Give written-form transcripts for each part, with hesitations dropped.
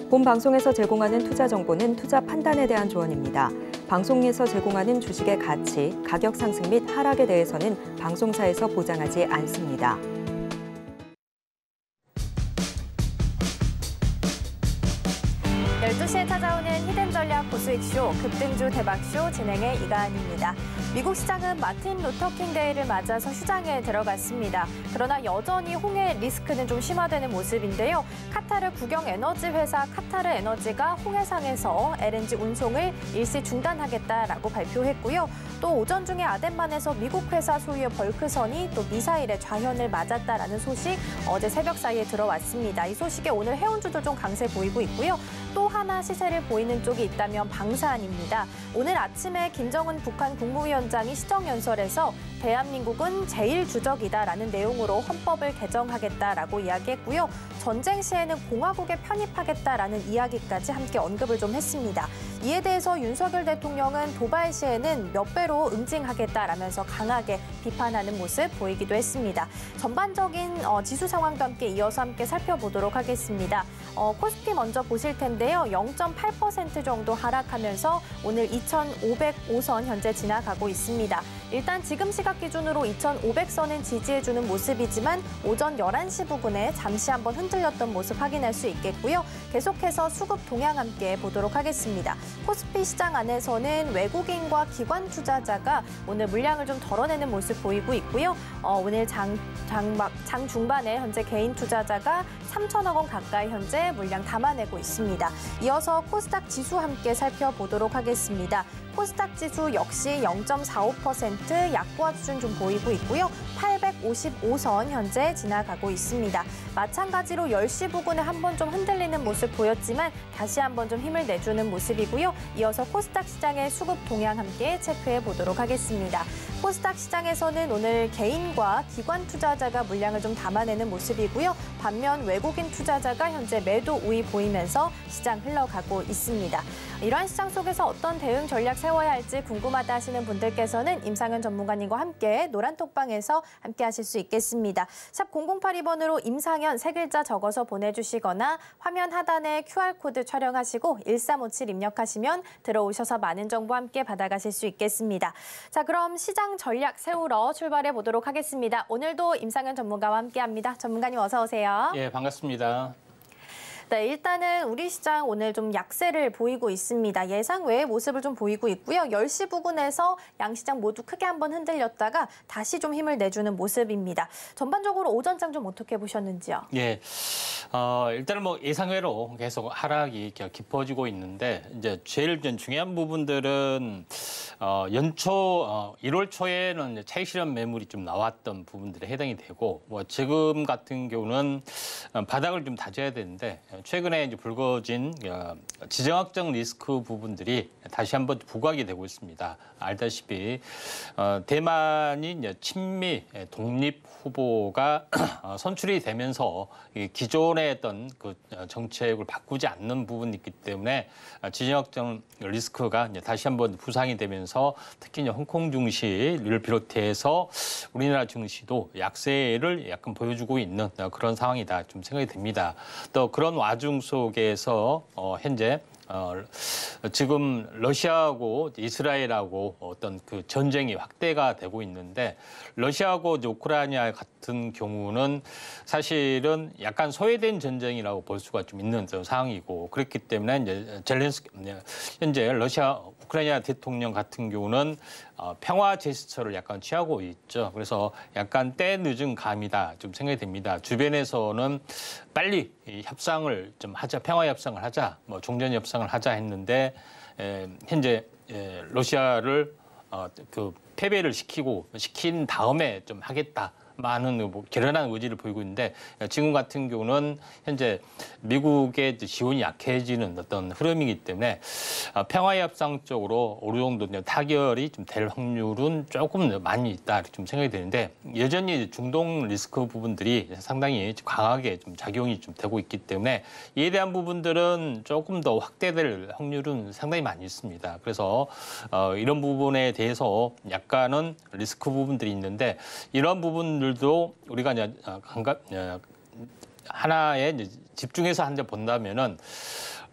본 방송에서 제공하는 투자 정보는 투자 판단에 대한 조언입니다. 방송에서 제공하는 주식의 가치, 가격 상승 및 하락에 대해서는 방송사에서 보장하지 않습니다. 시에 찾아오는 히든 전략 고수익쇼, 급등주 대박쇼 진행의 이가은입니다. 미국 시장은 마틴 루터킹 데이를 맞아서 휴장에 들어갔습니다. 그러나 여전히 홍해 리스크는 좀 심화되는 모습인데요. 카타르 국영 에너지 회사 카타르 에너지가 홍해상에서 LNG 운송을 일시 중단하겠다라고 발표했고요. 또 오전 중에 아덴만에서 미국 회사 소유의 벌크선이 또 미사일의 좌현을 맞았다라는 소식 어제 새벽 사이에 들어왔습니다. 이 소식에 오늘 해운주도 좀 강세 보이고 있고요. 또 하나 시세를 보이는 쪽이 있다면 방산입니다. 오늘 아침에 김정은 북한 국무위원장이 시정연설에서 대한민국은 제1주적이다라는 내용으로 헌법을 개정하겠다라고 이야기했고요. 전쟁 시에는 공화국에 편입하겠다라는 이야기까지 함께 언급을 좀 했습니다. 이에 대해서 윤석열 대통령은 도발 시에는 몇 배로 응징하겠다라면서 강하게 비판하는 모습 보이기도 했습니다. 전반적인 지수 상황도 함께 살펴보도록 하겠습니다. 코스피 먼저 보실 텐데요. 0.8% 정도 하락하면서 오늘 2,505선 현재 지나가고 있습니다. 일단 지금 시각 기준으로 2,500선은 지지해주는 모습이지만 오전 11시 부근에 잠시 한번 흔들렸던 모습 확인할 수 있겠고요. 계속해서 수급 동향 함께 보도록 하겠습니다. 코스피 시장 안에서는 외국인과 기관 투자자가 오늘 물량을 좀 덜어내는 모습 보이고 있고요. 오늘 장 중반에 현재 개인 투자자가 3천억 원 가까이 현재 물량 담아내고 있습니다. 이어서 코스닥 지수 함께 살펴보도록 하겠습니다. 코스닥 지수 역시 0.45% 약보합 수준 좀 보이고 있고요. 855선 현재 지나가고 있습니다. 마찬가지로 10시 부근에 한번 좀 흔들리는 모습 보였지만 다시 한번 좀 힘을 내주는 모습이고요. 이어서 코스닥 시장의 수급 동향 함께 체크해 보도록 하겠습니다. 코스닥 시장에서는 오늘 개인과 기관 투자자가 물량을 좀 담아내는 모습이고요. 반면 외국인 투자자가 현재 매도 우위 보이면서 시장 흘러가고 있습니다. 이러한 시장 속에서 어떤 대응 전략 세워야 할지 궁금하다 하시는 분들께서는 임상현 전문가님과 함께 노란톡방에서 함께 하실 수 있겠습니다. 샵 0082번으로 임상현 세 글자 적어서 보내주시거나 화면 하단에 QR코드 촬영하시고 1357 입력하시면 들어오셔서 많은 정보 함께 받아가실 수 있겠습니다. 자, 그럼 시장 전략 세우러 출발해 보도록 하겠습니다. 오늘도 임상현 전문가와 함께합니다. 전문가님 어서 오세요. 예, 반갑습니다. 네, 일단은 우리 시장 오늘 좀 약세를 보이고 있습니다. 예상 외의 모습을 좀 보이고 있고요. 10시 부근에서 양시장 모두 크게 한번 흔들렸다가 다시 좀 힘을 내주는 모습입니다. 전반적으로 오전장 좀 어떻게 보셨는지요? 예, 일단은 뭐 예상외로 계속 하락이 깊어지고 있는데 이제 제일 중요한 부분들은 연초 1월 초에는 차익 실현 매물이 좀 나왔던 부분들에 해당이 되고 뭐 지금 같은 경우는 바닥을 좀 다져야 되는데 최근에 이제 불거진 지정학적 리스크 부분들이 다시 한번 부각이 되고 있습니다. 알다시피 대만이 이제 친미 독립 후보가 선출이 되면서 기존에 했던 그 정책을 바꾸지 않는 부분이 있기 때문에 지정학적 리스크가 이제 다시 한번 부상이 되면서 특히 이제 홍콩 증시를 비롯해서 우리나라 증시도 약세를 약간 보여주고 있는 그런 상황이다 좀 생각이 됩니다. 또 그런 와중 속에서 현재 지금 러시아하고 이스라엘하고 어떤 그 전쟁이 확대가 되고 있는데 러시아하고 우크라이나 같은 경우는 사실은 약간 소외된 전쟁이라고 볼 수가 좀 있는 상황이고 그렇기 때문에 이제 현재 러시아 우크라이나 대통령 같은 경우는 평화 제스처를 약간 취하고 있죠. 그래서 약간 때 늦은 감이다 좀 생각이 됩니다. 주변에서는 빨리 이 협상을 좀 하자, 평화 협상을 하자, 뭐 종전 협상을 하자 했는데 현재 러시아를 그 패배를 시킨 다음에 좀 하겠다. 많은 결연한 의지를 보이고 있는데 지금 같은 경우는 현재 미국의 지원이 약해지는 어떤 흐름이기 때문에 평화협상 쪽으로 어느 정도 타결이 좀 될 확률은 조금 많이 있다 좀 생각이 되는데 여전히 중동 리스크 부분들이 상당히 강하게 좀 작용이 좀 되고 있기 때문에 이에 대한 부분들은 조금 더 확대될 확률은 상당히 많이 있습니다. 그래서 이런 부분에 대해서 약간은 리스크 부분들이 있는데 이런 부분들도 우리가 이제 하나에 이제 집중해서 한번 본다면은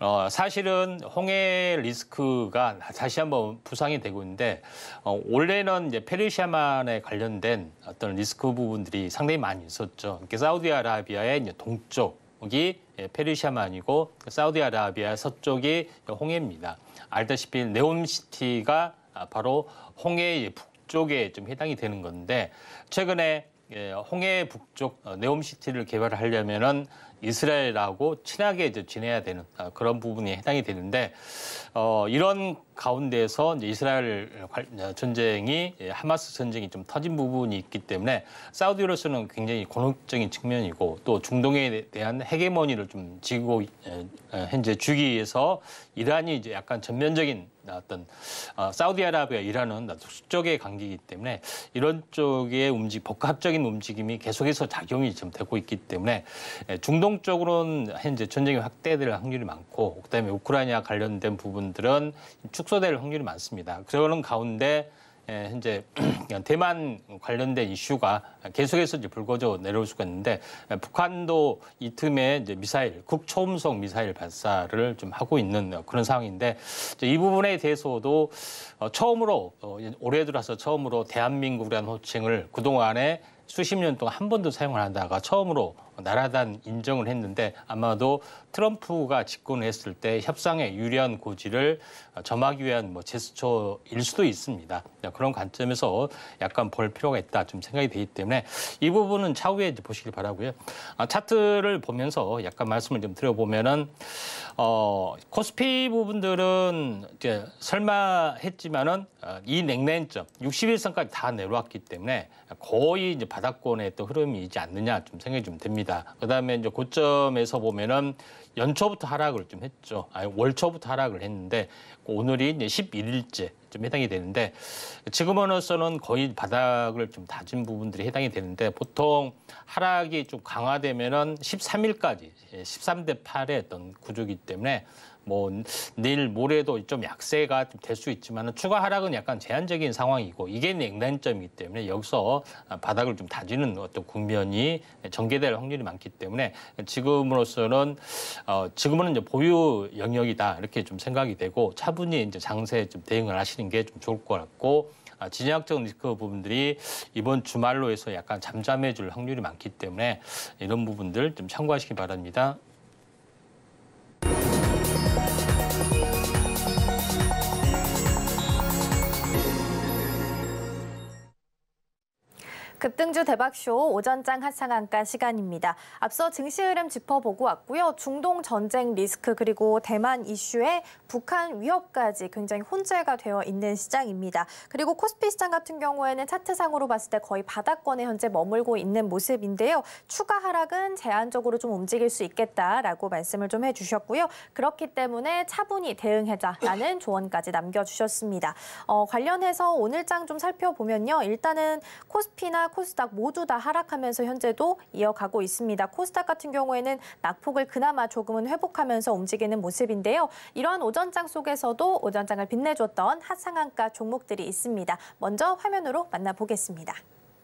사실은 홍해 리스크가 다시 한번 부상이 되고 있는데 원래는 이제 페르시아만에 관련된 어떤 리스크 부분들이 상당히 많이 있었죠. 사우디아라비아의 이제 동쪽이 페르시아만이고 사우디아라비아 서쪽이 홍해입니다. 알다시피 네옴시티가 바로 홍해의 북쪽에 좀 해당이 되는 건데 최근에 홍해 북쪽 네옴시티를 개발하려면은 이스라엘하고 친하게 이제 지내야 되는 그런 부분이 해당이 되는데 이런 가운데서 이제 이스라엘 전쟁이 하마스 전쟁이 좀 터진 부분이 있기 때문에 사우디로서는 굉장히 곤혹적인 측면이고 또 중동에 대한 헤게모니를 좀 지고 현재 주기 위해서 이란이 이제 약간 전면적인 어떤 사우디아라비아 이란은 수적의 관계이기 때문에 이런 쪽의 복합적인 움직임이 계속해서 작용이 좀 되고 있기 때문에 중동 쪽으로는 현재 전쟁이 확대될 확률이 많고 그다음에 우크라이나 관련된 부분들은 축소될 확률이 많습니다. 그런 가운데 현재 대만 관련된 이슈가 계속해서 이제 불거져 내려올 수가 있는데 북한도 이 틈에 이제 극초음속 미사일 발사를 좀 하고 있는 그런 상황인데 이 부분에 대해서도 올해 들어서 처음으로 대한민국이라는 호칭을 그동안에 수십 년 동안 한 번도 사용을 하다가 처음으로 나라단 인정을 했는데 아마도 트럼프가 집권을 했을 때 협상에 유리한 고지를 점하기 위한 제스처일 수도 있습니다. 그런 관점에서 약간 볼 필요가 있다 좀 생각이 되기 때문에 이 부분은 차후에 이제 보시길 바라고요. 차트를 보면서 약간 말씀을 좀 드려보면은 코스피 부분들은 이제 설마 했지만은 이 냉랭점 61선까지 다 내려왔기 때문에 거의 이제 바닥권의 또 흐름이지 않느냐 좀 생각이 좀 됩니다. 그다음에 이제 고점에서 보면은 연초부터 하락을 좀 했죠. 월초부터 하락을 했는데 오늘이 이제 11일째 좀 해당이 되는데 지금으로서는 거의 바닥을 좀 다진 부분들이 해당이 되는데 보통 하락이 좀 강화되면은 13일까지 13대 8의 어떤 구조이기 때문에 내일 모레도 좀 약세가 될 수 있지만 추가 하락은 약간 제한적인 상황이고 이게 냉단점이기 때문에 여기서 바닥을 좀 다지는 어떤 국면이 전개될 확률이 많기 때문에 지금은 이제 보유 영역이다 이렇게 좀 생각이 되고 차분히 이제 장세에 좀 대응을 하시는 게 좀 좋을 것 같고 진영적 리스크 부분들이 이번 주말로 해서 약간 잠잠해질 확률이 많기 때문에 이런 부분들 좀 참고하시기 바랍니다. 급등주 대박쇼 오전장 핫상한가 시간입니다. 앞서 증시 흐름 짚어보고 왔고요. 중동 전쟁 리스크 그리고 대만 이슈에 북한 위협까지 굉장히 혼재가 되어 있는 시장입니다. 그리고 코스피 시장 같은 경우에는 차트상으로 봤을 때 거의 바닥권에 현재 머물고 있는 모습인데요. 추가 하락은 제한적으로 좀 움직일 수 있겠다라고 말씀을 좀 해주셨고요. 그렇기 때문에 차분히 대응하자라는 조언까지 남겨주셨습니다. 관련해서 오늘장 좀 살펴보면요. 일단은 코스피나 코스닥 모두 다 하락하면서 현재도 이어가고 있습니다. 코스닥 같은 경우에는 낙폭을 그나마 조금은 회복하면서 움직이는 모습인데요. 이러한 오전장 속에서도 오전장을 빛내줬던 핫상한가 종목들이 있습니다. 먼저 화면으로 만나보겠습니다.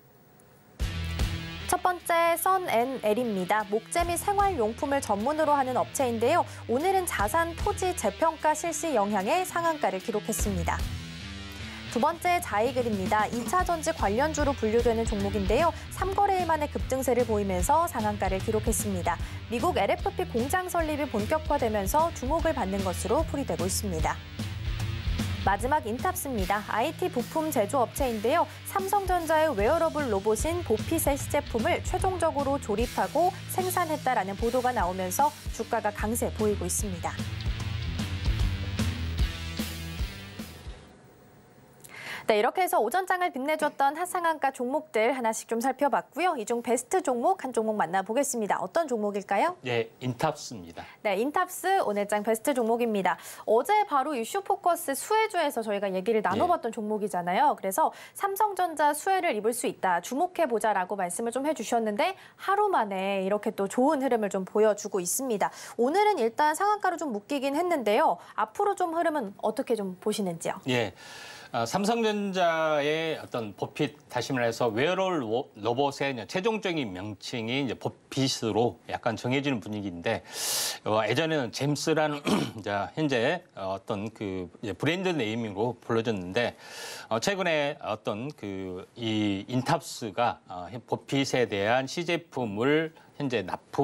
첫 번째 선앤엘입니다. 목재 및 생활용품을 전문으로 하는 업체인데요. 오늘은 자산 토지 재평가 실시 영향에 상한가를 기록했습니다. 두 번째 자이글입니다. 2차 전지 관련주로 분류되는 종목인데요. 3거래일 만에 급등세를 보이면서 상한가를 기록했습니다. 미국 LFP 공장 설립이 본격화되면서 주목을 받는 것으로 풀이되고 있습니다. 마지막 인탑스입니다. IT 부품 제조업체인데요. 삼성전자의 웨어러블 로봇인 보핏의 시제품을 최종적으로 조립하고 생산했다라는 보도가 나오면서 주가가 강세 보이고 있습니다. 네, 이렇게 해서 오전장을 빛내줬던 핫상한가 종목들 하나씩 좀 살펴봤고요. 이 중 베스트 종목 한 종목 만나보겠습니다. 어떤 종목일까요? 네, 인탑스입니다. 네, 인탑스 오늘장 베스트 종목입니다. 어제 바로 이 슈포커스 수혜주에서 저희가 얘기를 나눠봤던 종목이잖아요. 그래서 삼성전자 수혜를 입을 수 있다, 주목해보자라고 말씀을 좀 해주셨는데 하루 만에 이렇게 또 좋은 흐름을 좀 보여주고 있습니다. 오늘은 일단 상한가로 좀 묶이긴 했는데요. 앞으로 좀 흐름은 어떻게 좀 보시는지요? 예. 삼성전자의 어떤 버핏, 다시 말해서 웨어러블 로봇의 최종적인 명칭이 이제 버핏으로 약간 정해지는 분위기인데, 예전에는 잼스라는 현재 어떤 그 브랜드 네이밍으로 불러졌는데, 최근에 어떤 이 인탑스가 버핏에 대한 시제품을 현재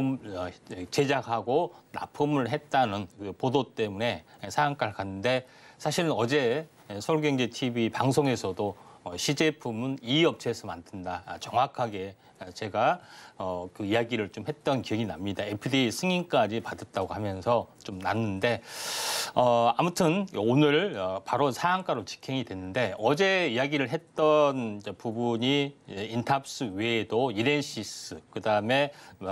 제작하고 납품을 했다는 그 보도 때문에 상한가를 갔는데, 사실은 어제 서울경제TV 방송에서도 시제품은 이 업체에서 만든다. 정확하게 제가 그 이야기를 좀 했던 기억이 납니다. FDA 승인까지 받았다고 하면서 좀 났는데, 아무튼 오늘 바로 상한가로 직행이 됐는데, 어제 이야기를 했던 부분이 인탑스 외에도 이렌시스, 그다음에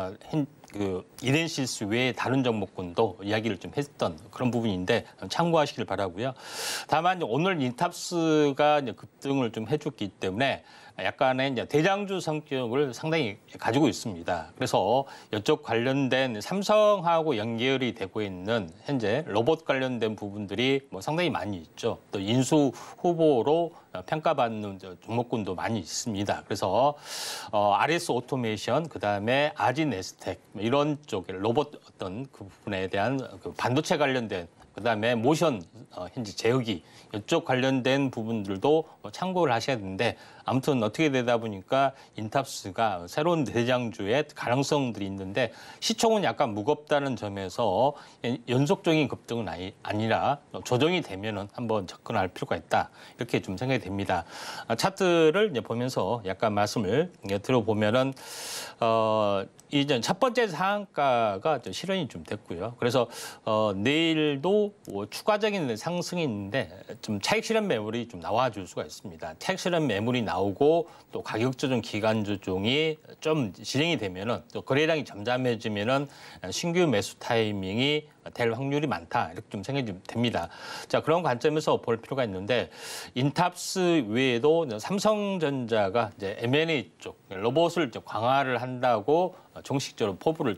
이렌시스 외에 다른 종목군도 이야기를 좀 했던 그런 부분인데 참고하시길 바라고요. 다만 오늘 인탑스가 급등을 좀 해줬기 때문에 약간의 이제 대장주 성격을 상당히 가지고 있습니다. 그래서 이쪽 관련된 삼성하고 연결이 되고 있는 현재 로봇 관련된 부분들이 상당히 많이 있죠. 또 인수 후보로 평가받는 종목군도 많이 있습니다. 그래서 RS 오토메이션, 그다음에 아지네스텍 이런 쪽의 로봇 어떤 그 부분에 대한 그 반도체 관련된, 그다음에 모션 현재 제어기 이쪽 관련된 부분들도 참고를 하셔야 되는데, 아무튼 어떻게 되다 보니까 인탑스가 새로운 대장주의 가능성들이 있는데 시총은 약간 무겁다는 점에서 연속적인 급등은 아니라 조정이 되면은 한번 접근할 필요가 있다, 이렇게 좀 생각이 됩니다. 차트를 이제 보면서 약간 말씀을 들어보면은 이제 첫 번째 상한가가 실현이 좀 됐고요. 그래서 내일도 추가적인 상승이 있는데 좀 차익 실현 매물이 좀 나와줄 수가 있습니다. 차익 실현 매물이 나오고 또 가격 조정 기간 조정이 좀 진행이 되면은, 또 거래량이 잠잠해지면은 신규 매수 타이밍이 될 확률이 많다, 이렇게 좀 생각이 좀 됩니다. 자, 그런 관점에서 볼 필요가 있는데, 인탑스 외에도 삼성전자가 이제 M&A 쪽 로봇을 이제 강화를 한다고 정식적으로 포부를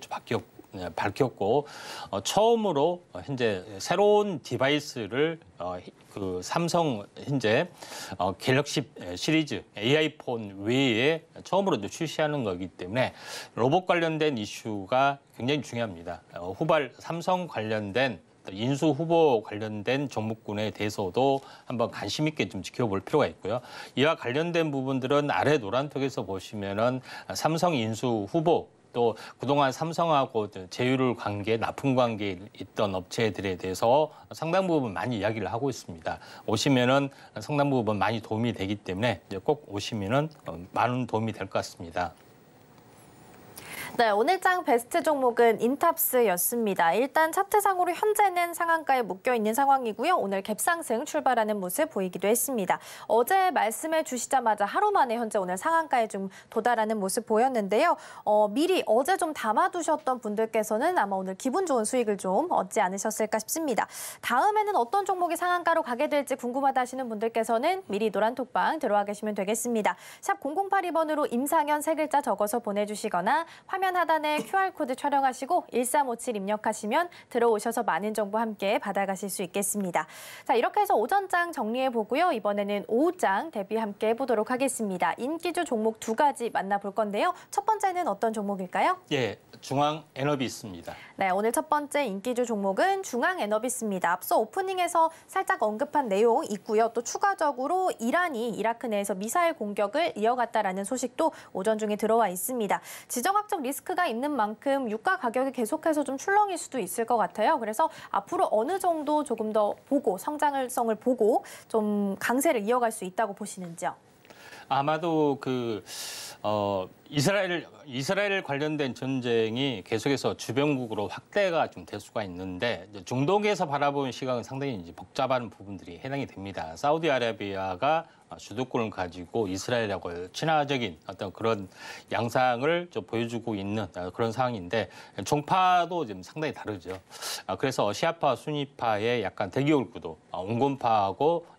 밝혔고, 처음으로 현재 새로운 디바이스를 그 삼성 현재 갤럭시 시리즈 AI 폰 외에 처음으로 출시하는 거기 때문에 로봇 관련된 이슈가 굉장히 중요합니다. 후발 삼성 관련된 인수 후보 관련된 종목군에 대해서도 한번 관심 있게 좀 지켜볼 필요가 있고요. 이와 관련된 부분들은 아래 노란톡에서 보시면은 삼성 인수 후보, 또 그동안 삼성하고 제휴를 관계, 납품 관계에 있던 업체들에 대해서 상당 부분 많이 이야기를 하고 있습니다. 오시면은 상당 부분 많이 도움이 되기 때문에 이제 꼭 오시면은 많은 도움이 될 것 같습니다. 네, 오늘장 베스트 종목은 인탑스였습니다. 일단 차트상으로 현재는 상한가에 묶여있는 상황이고요. 오늘 갭상승 출발하는 모습 보이기도 했습니다. 어제 말씀해 주시자마자 하루 만에 현재 오늘 상한가에 좀 도달하는 모습 보였는데요. 미리 어제 좀 담아두셨던 분들께서는 아마 오늘 기분 좋은 수익을 좀 얻지 않으셨을까 싶습니다. 다음에는 어떤 종목이 상한가로 가게 될지 궁금하다 하시는 분들께서는 미리 노란톡방 들어와 계시면 되겠습니다. 샵 0082번으로 임상현 3글자 적어서 보내주시거나 화면 하단에 QR코드 촬영하시고 1357 입력하시면 들어오셔서 많은 정보 함께 받아가실 수 있겠습니다. 자, 이렇게 해서 오전장 정리해보고요. 이번에는 오후장 대비 함께 해보도록 하겠습니다. 인기주 종목 2가지 만나볼 건데요. 첫 번째는 어떤 종목일까요? 예, 중앙에너비스입니다. 네, 오늘 첫 번째 인기주 종목은 중앙에너비스입니다. 앞서 오프닝에서 살짝 언급한 내용 있고요. 또 추가적으로 이란이 이라크 내에서 미사일 공격을 이어갔다라는 소식도 오전 중에 들어와 있습니다. 지정학적 리스크가 있는 만큼 유가 가격이 계속해서 좀 출렁일 수도 있을 것 같아요. 그래서 앞으로 어느 정도 조금 더 보고 성장성을 보고 좀 강세를 이어갈 수 있다고 보시는지요? 아마도 이스라엘 관련된 전쟁이 계속해서 주변국으로 확대가 좀 될 수가 있는데, 중동에서 바라보는 시각은 상당히 이제 복잡한 부분들이 해당이 됩니다. 사우디아라비아가 주도권을 가지고 이스라엘하고 친화적인 어떤 그런 양상을 좀 보여주고 있는 그런 상황인데, 종파도 좀 상당히 다르죠. 그래서 시아파, 수니파의 약간 대결 구도, 온건파하고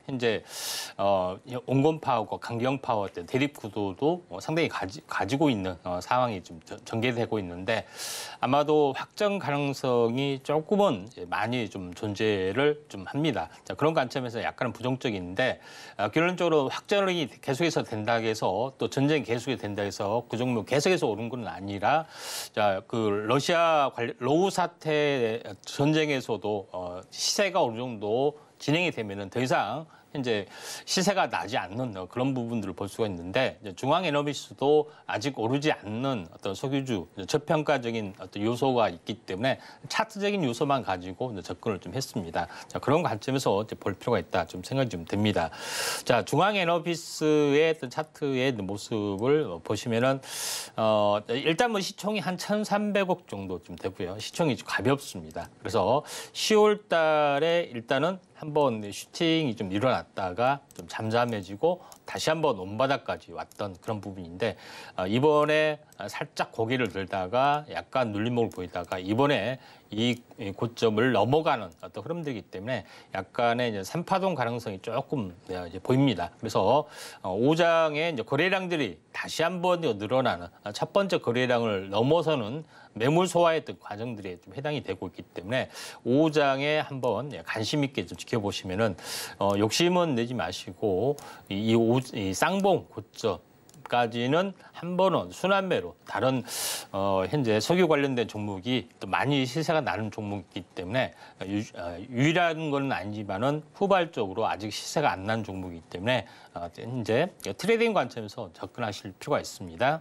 현재 온건파워와 강경파워 대립 구도도 상당히 가지고 있는 상황이 좀 전개되고 있는데 아마도 확정 가능성이 조금은 많이 좀 존재를 좀 합니다. 자, 그런 관점에서 약간은 부정적인데 결론적으로 확정이 계속해서 된다 해서 또 전쟁이 계속이 된다 해서 그 종목 계속해서 오른 건 아니라 자, 그 러시아 로우 사태 전쟁에서도 시세가 어느 정도 진행이 되면은 더 이상 현재 시세가 나지 않는 그런 부분들을 볼 수가 있는데 중앙에너비스도 아직 오르지 않는 어떤 석유주 저평가적인 어떤 요소가 있기 때문에 차트적인 요소만 가지고 접근을 좀 했습니다. 자, 그런 관점에서 이제 볼 필요가 있다 좀 생각이 좀 됩니다. 자, 중앙에너비스의 어떤 차트의 모습을 보시면은 일단 뭐 시총이 한 1,300억 정도 좀 되고요. 시총이 좀 가볍습니다. 그래서 10월 달에 일단은 한번 슈팅이 좀 일어났다가 좀 잠잠해지고 다시 한번 온바닥까지 왔던 그런 부분인데 이번에 살짝 고개를 들다가 약간 눌림목을 보이다가 이번에 이 고점을 넘어가는 어떤 흐름들이기 때문에 약간의 이제 3파동 가능성이 조금 이제 보입니다. 그래서 5장의 이제 거래량들이 다시 한번 늘어나는 첫 번째 거래량을 넘어서는 매물 소화의 어떤 과정들이 좀 해당이 되고 있기 때문에 5장에 한번 관심 있게 좀 지켜보시면은 욕심은 내지 마시고 이 쌍봉 고점 까지는 한 번은 순환매로 다른 현재 석유 관련된 종목이 또 많이 시세가 나는 종목이기 때문에 유일한 건 아니지만은 후발적으로 아직 시세가 안 난 종목이기 때문에 현재 트레이딩 관점에서 접근하실 필요가 있습니다.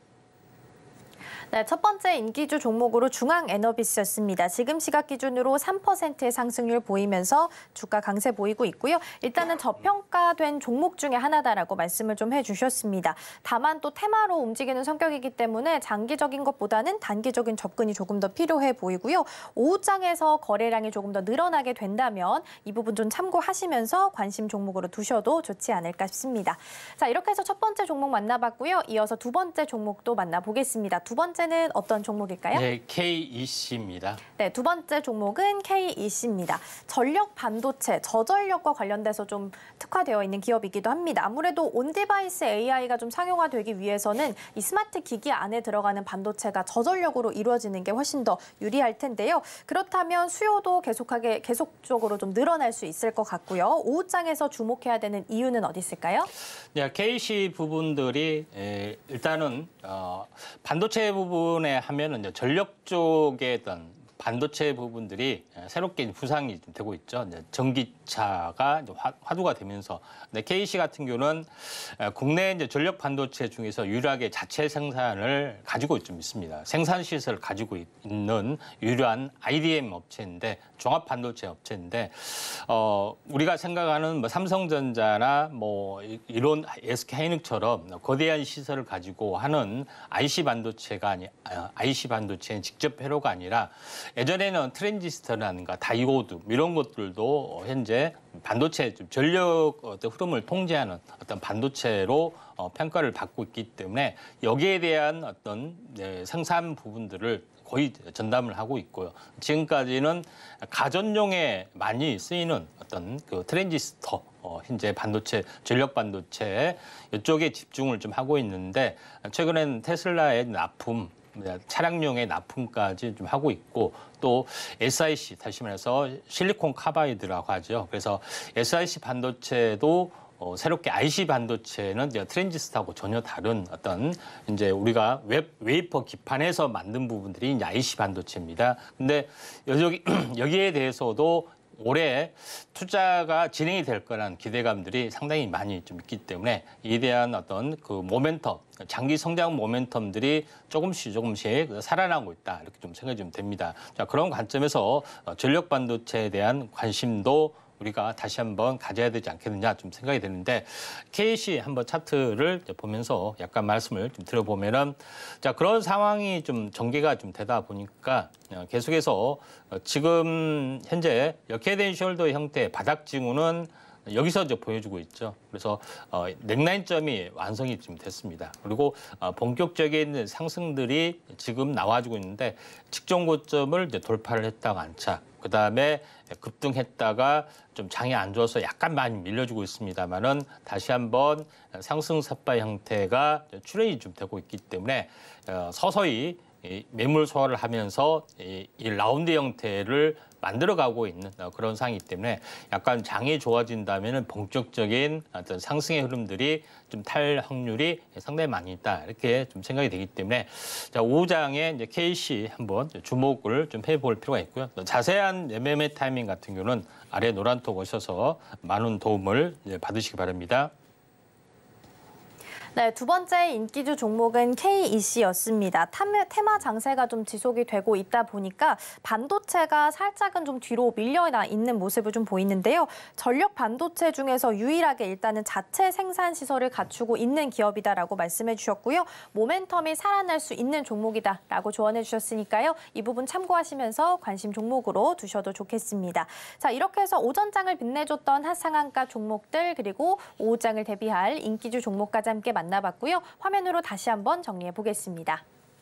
네, 첫 번째 인기주 종목으로 중앙에너비스였습니다. 지금 시각 기준으로 3%의 상승률 보이면서 주가 강세 보이고 있고요. 일단은 저평가된 종목 중에 하나다라고 말씀을 좀 해주셨습니다. 다만 또 테마로 움직이는 성격이기 때문에 장기적인 것보다는 단기적인 접근이 조금 더 필요해 보이고요. 오후장에서 거래량이 조금 더 늘어나게 된다면 이 부분 좀 참고하시면서 관심 종목으로 두셔도 좋지 않을까 싶습니다. 자, 이렇게 해서 첫 번째 종목 만나봤고요. 이어서 두 번째 종목도 만나보겠습니다. 두 번째는 어떤 종목일까요? 네, KEC입니다. 네, 두 번째 종목은 KEC입니다. 전력 반도체, 저전력과 관련돼서 좀 특화되어 있는 기업이기도 합니다. 아무래도 온디바이스 AI가 좀 상용화되기 위해서는 이 스마트 기기 안에 들어가는 반도체가 저전력으로 이루어지는 게 훨씬 더 유리할 텐데요. 그렇다면 수요도 계속적으로 좀 늘어날 수 있을 것 같고요. 오후장에서 주목해야 되는 이유는 어디 있을까요? 네, KEC 부분들이 일단은 반도체 부분에 하면은 이제 전력 쪽에 어떤 반도체 부분들이 새롭게 부상이 좀 되고 있죠. 이제 전기차가 이제 화두가 되면서, 근데 KEC 같은 경우는 국내 이제 전력 반도체 중에서 유일하게 자체 생산을 가지고 좀 있습니다. 생산 시설을 가지고 있는 유일한 IDM 업체인데, 종합 반도체 업체인데, 우리가 생각하는 뭐 삼성전자나 뭐 이런 SK하이닉스처럼 거대한 시설을 가지고 하는 IC 반도체의 직접 회로가 아니라 예전에는 트랜지스터라든가 다이오드 이런 것들도 현재 반도체 전력 흐름을 통제하는 어떤 반도체로 평가를 받고 있기 때문에 여기에 대한 어떤 생산 부분들을 거의 전담을 하고 있고요. 지금까지는 가전용에 많이 쓰이는 어떤 그 트랜지스터 현재 반도체, 전력 반도체 이쪽에 집중을 좀 하고 있는데, 최근에는 테슬라의 납품, 차량용의 납품까지 좀 하고 있고, 또 SiC, 다시 말해서 실리콘 카바이드라고 하죠. 그래서 SiC 반도체도 새롭게 IC 반도체는 트랜지스터하고 전혀 다른 어떤 이제 우리가 웨이퍼 기판에서 만든 부분들이 이제 IC 반도체입니다. 근데 여기에 대해서도 올해 투자가 진행이 될 거라는 기대감들이 상당히 많이 좀 있기 때문에 이에 대한 어떤 그 모멘텀, 장기 성장 모멘텀들이 조금씩 살아나고 있다, 이렇게 좀 생각이 좀 됩니다. 자, 그런 관점에서 전력 반도체에 대한 관심도 우리가 다시 한번 가져야 되지 않겠느냐 좀 생각이 되는데, KEC 한번 차트를 보면서 약간 말씀을 좀 드려보면은, 자, 그런 상황이 좀 전개가 좀 되다 보니까 계속해서 지금 현재 역헤드 앤 숄더 형태의 바닥 징후는 여기서 이제 보여주고 있죠. 그래서 넥라인점이 완성이 지금 됐습니다. 그리고 본격적인 상승들이 지금 나와주고 있는데 직전 고점을 이제 돌파를 했다가 안착. 그다음에 급등했다가 좀 장이 안 좋아서 약간 많이 밀려주고 있습니다만은 다시 한번 상승 삿바 형태가 출현이 좀 되고 있기 때문에 서서히 매물 소화를 하면서 이 라운드 형태를 만들어가고 있는 그런 상황이기 때문에 약간 장이 좋아진다면 본격적인 어떤 상승의 흐름들이 좀 탈 확률이 상당히 많이 있다 이렇게 좀 생각이 되기 때문에 자, 5장에 이제 KC 한번 주목을 좀 해볼 필요가 있고요. 자세한 매매 타이밍 같은 경우는 아래 노란톡 오셔서 많은 도움을 받으시기 바랍니다. 네, 두 번째 인기주 종목은 KEC였습니다. 테마 장세가 좀 지속이 되고 있다 보니까 반도체가 살짝은 좀 뒤로 밀려 있는 모습을 좀 보이는데요. 전력 반도체 중에서 유일하게 일단은 자체 생산 시설을 갖추고 있는 기업이다라고 말씀해 주셨고요. 모멘텀이 살아날 수 있는 종목이다라고 조언해 주셨으니까요. 이 부분 참고하시면서 관심 종목으로 두셔도 좋겠습니다. 자, 이렇게 해서 오전장을 빛내줬던 핫상한가 종목들 그리고 오후장을 대비할 인기주 종목까지 함께 만나봤고요. 화면으로 다시 한번 정리해 보겠습니다.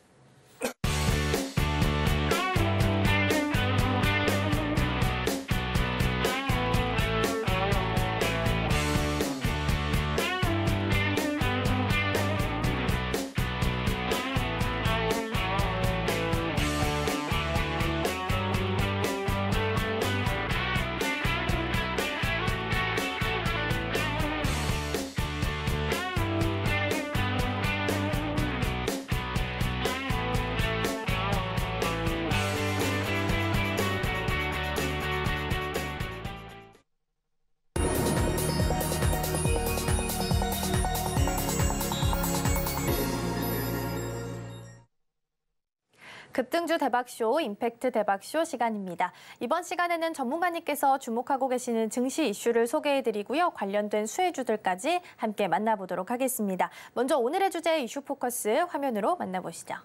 급등주 대박쇼, 임팩트 대박쇼 시간입니다. 이번 시간에는 전문가님께서 주목하고 계시는 증시 이슈를 소개해드리고요. 관련된 수혜주들까지 함께 만나보도록 하겠습니다. 먼저 오늘의 주제 이슈 포커스 화면으로 만나보시죠.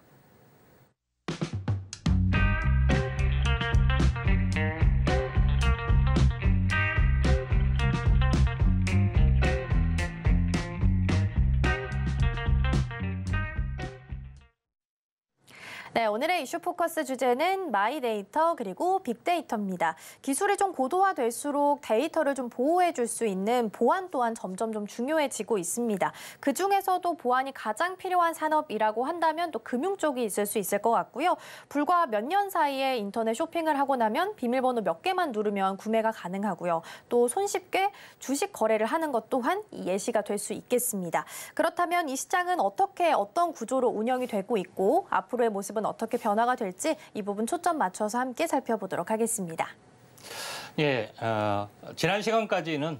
네, 오늘의 이슈 포커스 주제는 마이데이터 그리고 빅데이터입니다. 기술이 좀 고도화될수록 데이터를 좀 보호해 줄 수 있는 보안 또한 점점 좀 중요해지고 있습니다. 그중에서도 보안이 가장 필요한 산업이라고 한다면 또 금융 쪽이 있을 수 있을 것 같고요. 불과 몇 년 사이에 인터넷 쇼핑을 하고 나면 비밀번호 몇 개만 누르면 구매가 가능하고요. 또 손쉽게 주식 거래를 하는 것 또한 예시가 될 수 있겠습니다. 그렇다면 이 시장은 어떤 구조로 운영이 되고 있고 앞으로의 모습은 어떻게 변화가 될지 이 부분 초점 맞춰서 함께 살펴보도록 하겠습니다. 예, 지난 시간까지는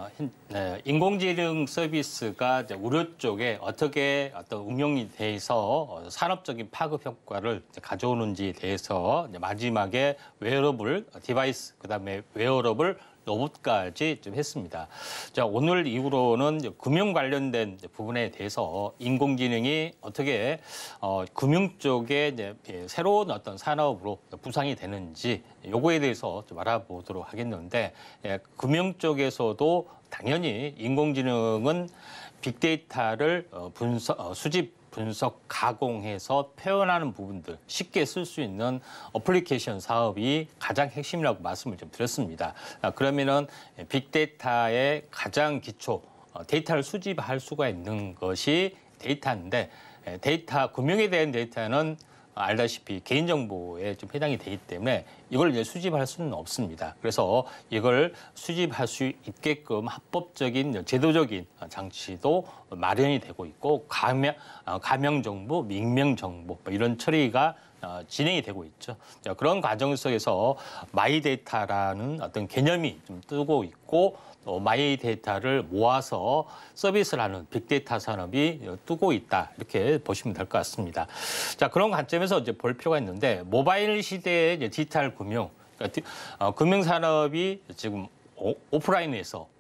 인공지능 서비스가 우려 쪽에 어떻게 어떤 응용이 돼서 산업적인 파급 효과를 가져오는지에 대해서 마지막에 웨어러블 디바이스, 그다음에 웨어러블 로봇까지 좀 했습니다. 자, 오늘 이후로는 금융 관련된 부분에 대해서 인공지능이 어떻게 금융 쪽에 이제 새로운 어떤 산업으로 부상이 되는지 요거에 대해서 좀 알아보도록 하겠는데, 금융 쪽에서도 당연히 인공지능은 빅데이터를 수집, 분석, 가공해서 표현하는 부분들 쉽게 쓸 수 있는 어플리케이션 사업이 가장 핵심이라고 말씀을 좀 드렸습니다. 그러면은 빅데이터의 가장 기초 데이터를 수집할 수가 있는 것이 데이터인데, 금융에 대한 데이터는 알다시피 개인정보에 좀 해당이 되기 때문에 이걸 이제 수집할 수는 없습니다. 그래서 이걸 수집할 수 있게끔 합법적인 제도적인 장치도 마련이 되고 있고, 가명정보, 민명정보 이런 처리가 진행이 되고 있죠. 그런 과정 속에서 마이데이터라는 어떤 개념이 좀 뜨고 있고, 또 마이데이터를 모아서 서비스를 하는 빅데이터 산업이 뜨고 있다, 이렇게 보시면 될 것 같습니다. 자, 그런 관점에서 이제 볼 필요가 있는데, 모바일 시대의 이제 디지털 금융, 금융 산업이 지금 오프라인에서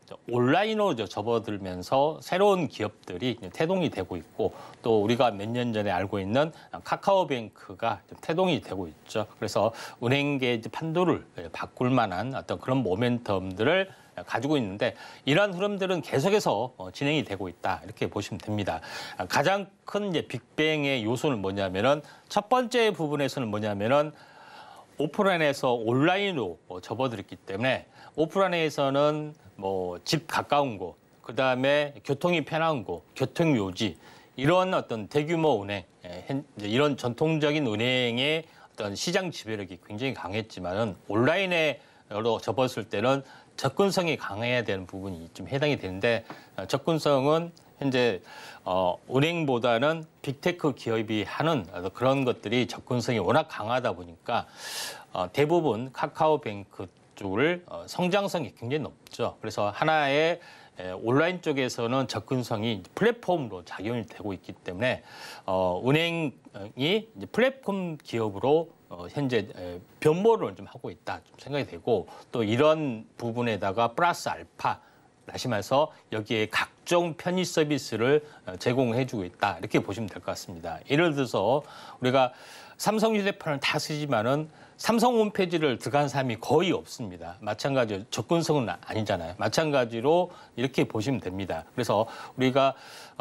온라인으로 접어들면서 새로운 기업들이 태동이 되고 있고 또 우리가 몇 년 전에 알고 있는 카카오뱅크가 태동이 되고 있죠. 그래서 은행계 판도를 바꿀 만한 어떤 그런 모멘텀들을 가지고 있는데 이러한 흐름들은 계속해서 진행이 되고 있다 이렇게 보시면 됩니다. 가장 큰 이제 빅뱅의 요소는 뭐냐면은 첫 번째 부분에서는 뭐냐면은 오프라인에서 온라인으로 접어들었기 때문에 오프라인에서는 뭐 집 가까운 곳, 그다음에 교통이 편한 곳, 교통요지 이런 어떤 대규모 은행, 이런 전통적인 은행의 어떤 시장 지배력이 굉장히 강했지만은 온라인으로 접었을 때는 접근성이 강해야 되는 부분이 좀 해당이 되는데 접근성은 현재 은행보다는 빅테크 기업이 하는 그런 것들이 접근성이 워낙 강하다 보니까 대부분 카카오뱅크 쪽을 성장성이 굉장히 높죠. 그래서 하나의 온라인 쪽에서는 플랫폼으로 작용이 되고 있기 때문에 은행이 플랫폼 기업으로 현재 변모를 좀 하고 있다 좀 생각이 되고 또 이런 부분에다가 플러스 알파 하시면서 여기에 각종 편의 서비스를 제공해주고 있다 이렇게 보시면 될 것 같습니다. 예를 들어서 우리가 삼성 휴대폰을 다 쓰지만은 삼성 홈페이지를 들어간 사람이 거의 없습니다. 마찬가지로 접근성은 아니잖아요. 마찬가지로 이렇게 보시면 됩니다. 그래서 우리가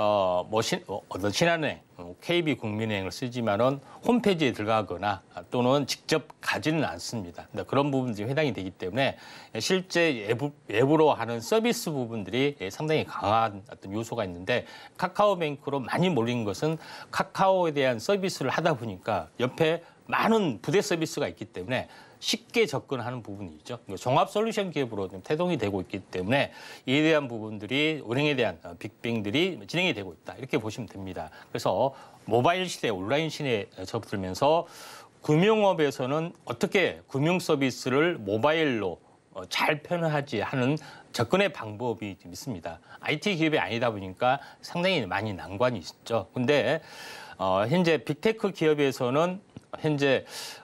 어떤 신한은행, KB국민은행을 쓰지만은 홈페이지에 들어가거나 또는 직접 가지는 않습니다. 그런 부분들이 해당이 되기 때문에 실제 외부로 하는 서비스 부분들이 상당히 강한 어떤 요소가 있는데 카카오뱅크로 많이 몰린 것은 카카오에 대한 서비스를 하다 보니까 옆에 많은 부대 서비스가 있기 때문에 쉽게 접근하는 부분이 있죠. 종합 솔루션 기업으로 좀 태동이 되고 있기 때문에 이에 대한 부분들이 은행에 대한 빅뱅들이 진행이 되고 있다. 이렇게 보시면 됩니다. 그래서 모바일 시대, 온라인 시대에 접어들면서 금융업에서는 어떻게 금융 서비스를 모바일로 잘 표현하지 하는 접근의 방법이 좀 있습니다. IT 기업이 아니다 보니까 상당히 많이 난관이 있죠. 근데 현재 빅테크 기업에서는 현재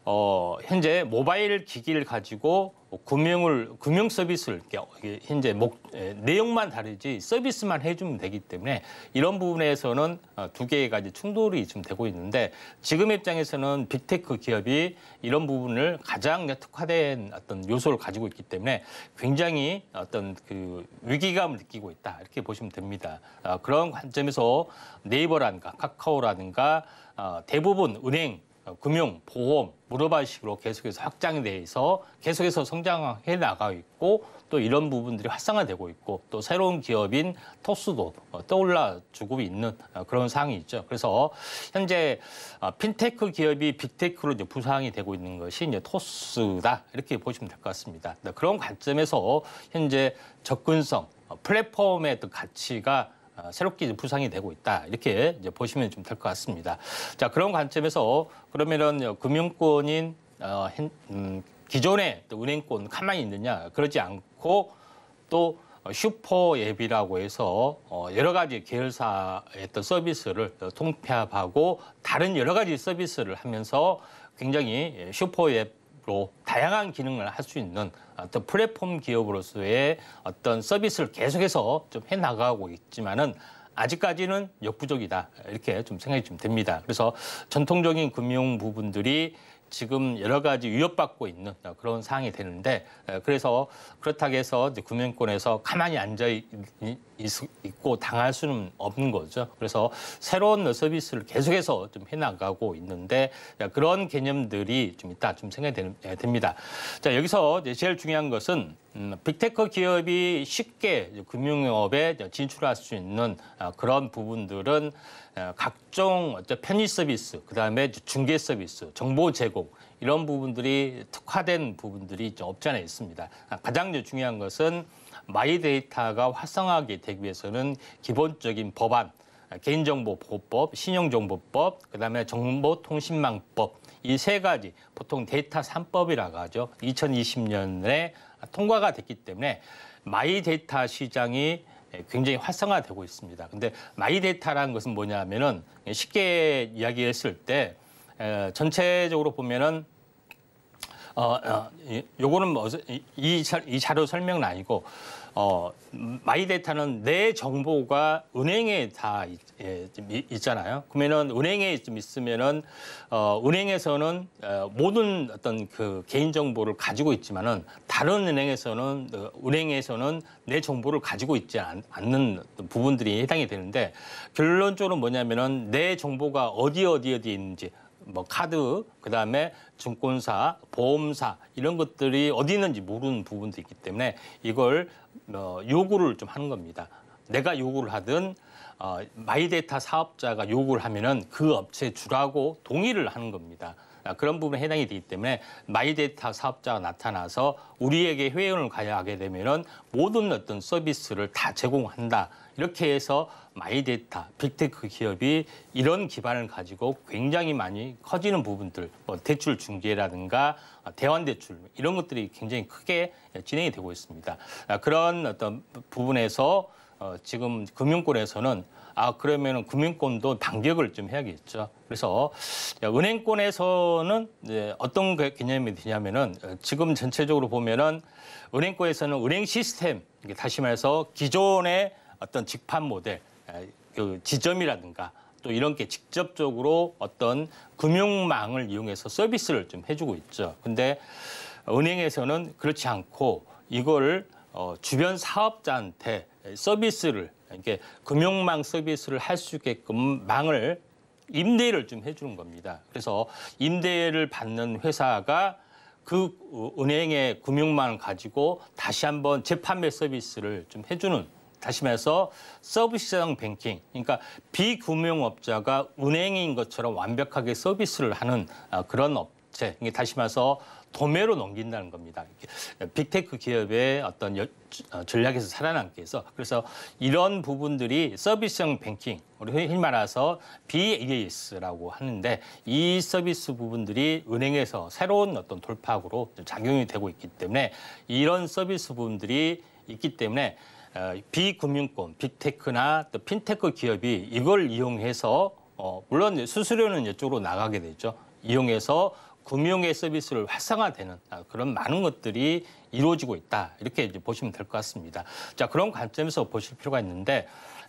모바일 기기를 가지고 금융 서비스를 현재 내용만 다르지 서비스만 해주면 되기 때문에 이런 부분에서는 두 개가 이제 충돌이 좀 되고 있는데 지금 입장에서는 빅테크 기업이 이런 부분을 가장 특화된 어떤 요소를 가지고 있기 때문에 굉장히 어떤 그 위기감을 느끼고 있다 이렇게 보시면 됩니다. 그런 관점에서 네이버라든가 카카오라든가 대부분 은행 금융, 보험, 무료바식으로 계속해서 확장에 대해서 계속해서 성장해 나가고 있고 또 이런 부분들이 활성화되고 있고 또 새로운 기업인 토스도 떠올라주고 있는 그런 상황이 있죠. 그래서 현재 핀테크 기업이 빅테크로 이제 부상이 되고 있는 것이 이제 토스다 이렇게 보시면 될 것 같습니다. 그런 관점에서 현재 접근성, 플랫폼의 또 가치가 새롭게 부상이 되고 있다 이렇게 이제 보시면 좀 될 것 같습니다. 자 그런 관점에서 그러면은 금융권인 기존의 은행권 가만히 있느냐 그러지 않고 또 슈퍼앱이라고 해서 여러 가지 계열사의 또 서비스를 통폐합하고 다른 여러 가지 서비스를 하면서 굉장히 슈퍼앱으로 다양한 기능을 할 수 있는 어떤 플랫폼 기업으로서의 어떤 서비스를 계속해서 좀 해나가고 있지만은 아직까지는 역부족이다 이렇게 좀 생각이 좀 됩니다. 그래서 전통적인 금융 부분들이 지금 여러 가지 위협받고 있는 그런 상황이 되는데 그래서 그렇다고 해서 이제 금융권에서 가만히 앉아 있고 당할 수는 없는 거죠. 그래서 새로운 서비스를 계속해서 좀 해나가고 있는데 그런 개념들이 좀 있다 좀 생각이 됩니다. 자 여기서 이제 제일 중요한 것은 빅테크 기업이 쉽게 금융업에 진출할 수 있는 그런 부분들은 각종 편의 서비스, 그다음에 중개 서비스, 정보 제공 이런 부분들이 특화된 부분들이 좀 없지 않아 있습니다. 가장 중요한 것은 마이데이터가 활성화하게 되기 위해서는 기본적인 법안, 개인정보보호법, 신용정보법, 그다음에 정보통신망법 이 세 가지 보통 데이터 3법이라고 하죠. 2020년에 통과가 됐기 때문에 마이데이터 시장이 굉장히 활성화되고 있습니다. 근데 마이데이터라는 것은 뭐냐면은 쉽게 이야기했을 때 전체적으로 보면은 요거는 뭐 이 자료 설명은 아니고 마이데이터는 내 정보가 은행에 다 있잖아요. 그러면은 은행에 좀 있으면은 은행에서는 모든 어떤 그 개인 정보를 가지고 있지만은 다른 은행에서는 내 정보를 가지고 있지 않는 부분들이 해당이 되는데 결론적으로 뭐냐면은 내 정보가 어디에 있는지 뭐 카드, 그다음에 증권사, 보험사 이런 것들이 어디 있는지 모르는 부분도 있기 때문에 이걸 요구를 좀 하는 겁니다. 내가 요구를 하든 마이데이터 사업자가 요구를 하면은 그 업체에 주라고 동의를 하는 겁니다. 그런 부분에 해당이 되기 때문에 마이데이터 사업자가 나타나서 우리에게 회원을 가야 하게 되면은 모든 어떤 서비스를 다 제공한다. 이렇게 해서 마이데이터, 빅테크 기업이 이런 기반을 가지고 굉장히 많이 커지는 부분들, 뭐 대출 중개라든가 대환 대출 이런 것들이 굉장히 크게 진행이 되고 있습니다. 그런 어떤 부분에서 지금 금융권에서는 그러면은 금융권도 반격을 좀 해야겠죠. 그래서 은행권에서는 이제 어떤 개념이 되냐면은 지금 전체적으로 보면은 은행권에서는 은행 시스템, 다시 말해서 기존의 어떤 직판 모델, 그 지점이라든가 또 이런 게 직접적으로 어떤 금융망을 이용해서 서비스를 좀 해주고 있죠. 근데 은행에서는 그렇지 않고 이걸 주변 사업자한테 서비스를 이렇게 금융망 서비스를 할 수 있게끔 망을 임대를 좀 해주는 겁니다. 그래서 임대를 받는 회사가 그 은행의 금융망을 가지고 다시 한번 재판매 서비스를 좀 해주는, 다시 말해서 서비스형 뱅킹, 그러니까 비금융업자가 은행인 것처럼 완벽하게 서비스를 하는 그런 업체, 다시 말해서 도매로 넘긴다는 겁니다. 빅테크 기업의 어떤 전략에서 살아남기 위해서. 그래서 이런 부분들이 서비스형 뱅킹, 우리 흔히 말해서 BaaS라고 하는데 이 서비스 부분들이 은행에서 새로운 어떤 돌파구로 작용이 되고 있기 때문에 이런 서비스 부분들이 있기 때문에 비금융권, 빅테크나 또 핀테크 기업이 이걸 이용해서 물론 수수료는 이쪽으로 나가게 되죠. 이용해서 금융의 서비스를 활성화되는 그런 많은 것들이 이루어지고 있다. 이렇게 이제 보시면 될 것 같습니다. 자, 그런 관점에서 보실 필요가 있는데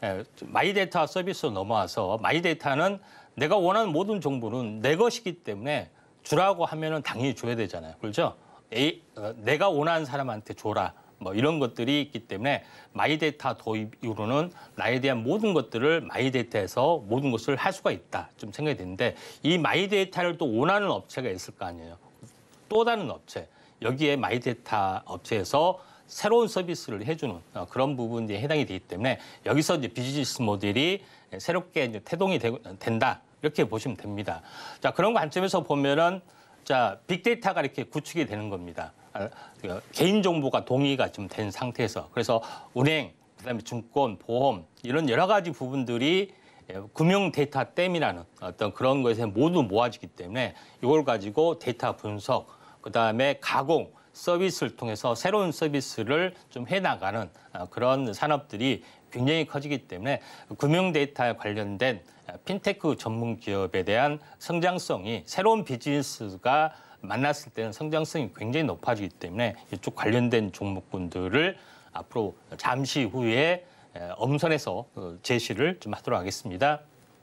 마이데이터 서비스로 넘어와서 마이데이터는 내가 원하는 모든 정보는 내 것이기 때문에 주라고 하면은 당연히 줘야 되잖아요. 그렇죠? 내가 원하는 사람한테 줘라. 뭐 이런 것들이 있기 때문에 마이데이터 도입 이후로는 나에 대한 모든 것들을 마이데이터에서 모든 것을 할 수가 있다. 좀 생각이 드는데 이 마이데이터를 또 원하는 업체가 있을 거 아니에요. 또 다른 업체. 여기에 마이데이터 업체에서 새로운 서비스를 해주는 그런 부분이 해당이 되기 때문에 여기서 이제 비즈니스 모델이 새롭게 이제 태동이 된다. 이렇게 보시면 됩니다. 자, 그런 관점에서 보면은 자, 빅데이터가 이렇게 구축이 되는 겁니다. 개인정보가 동의가 좀 된 상태에서. 그래서 은행, 그다음에 증권, 보험 이런 여러 가지 부분들이 금융 데이터 댐이라는 어떤 그런 것에 모두 모아지기 때문에 이걸 가지고 데이터 분석, 그다음에 가공, 서비스를 통해서 새로운 서비스를 좀 해나가는 그런 산업들이 굉장히 커지기 때문에 금융 데이터에 관련된 핀테크 전문 기업에 대한 성장성이 새로운 비즈니스가 만났을 때는 성장성이 굉장히 높아지기 때문에 이쪽 관련된 종목군들을 앞으로 잠시 후에 엄선해서 제시를 좀 하도록 하겠습니다.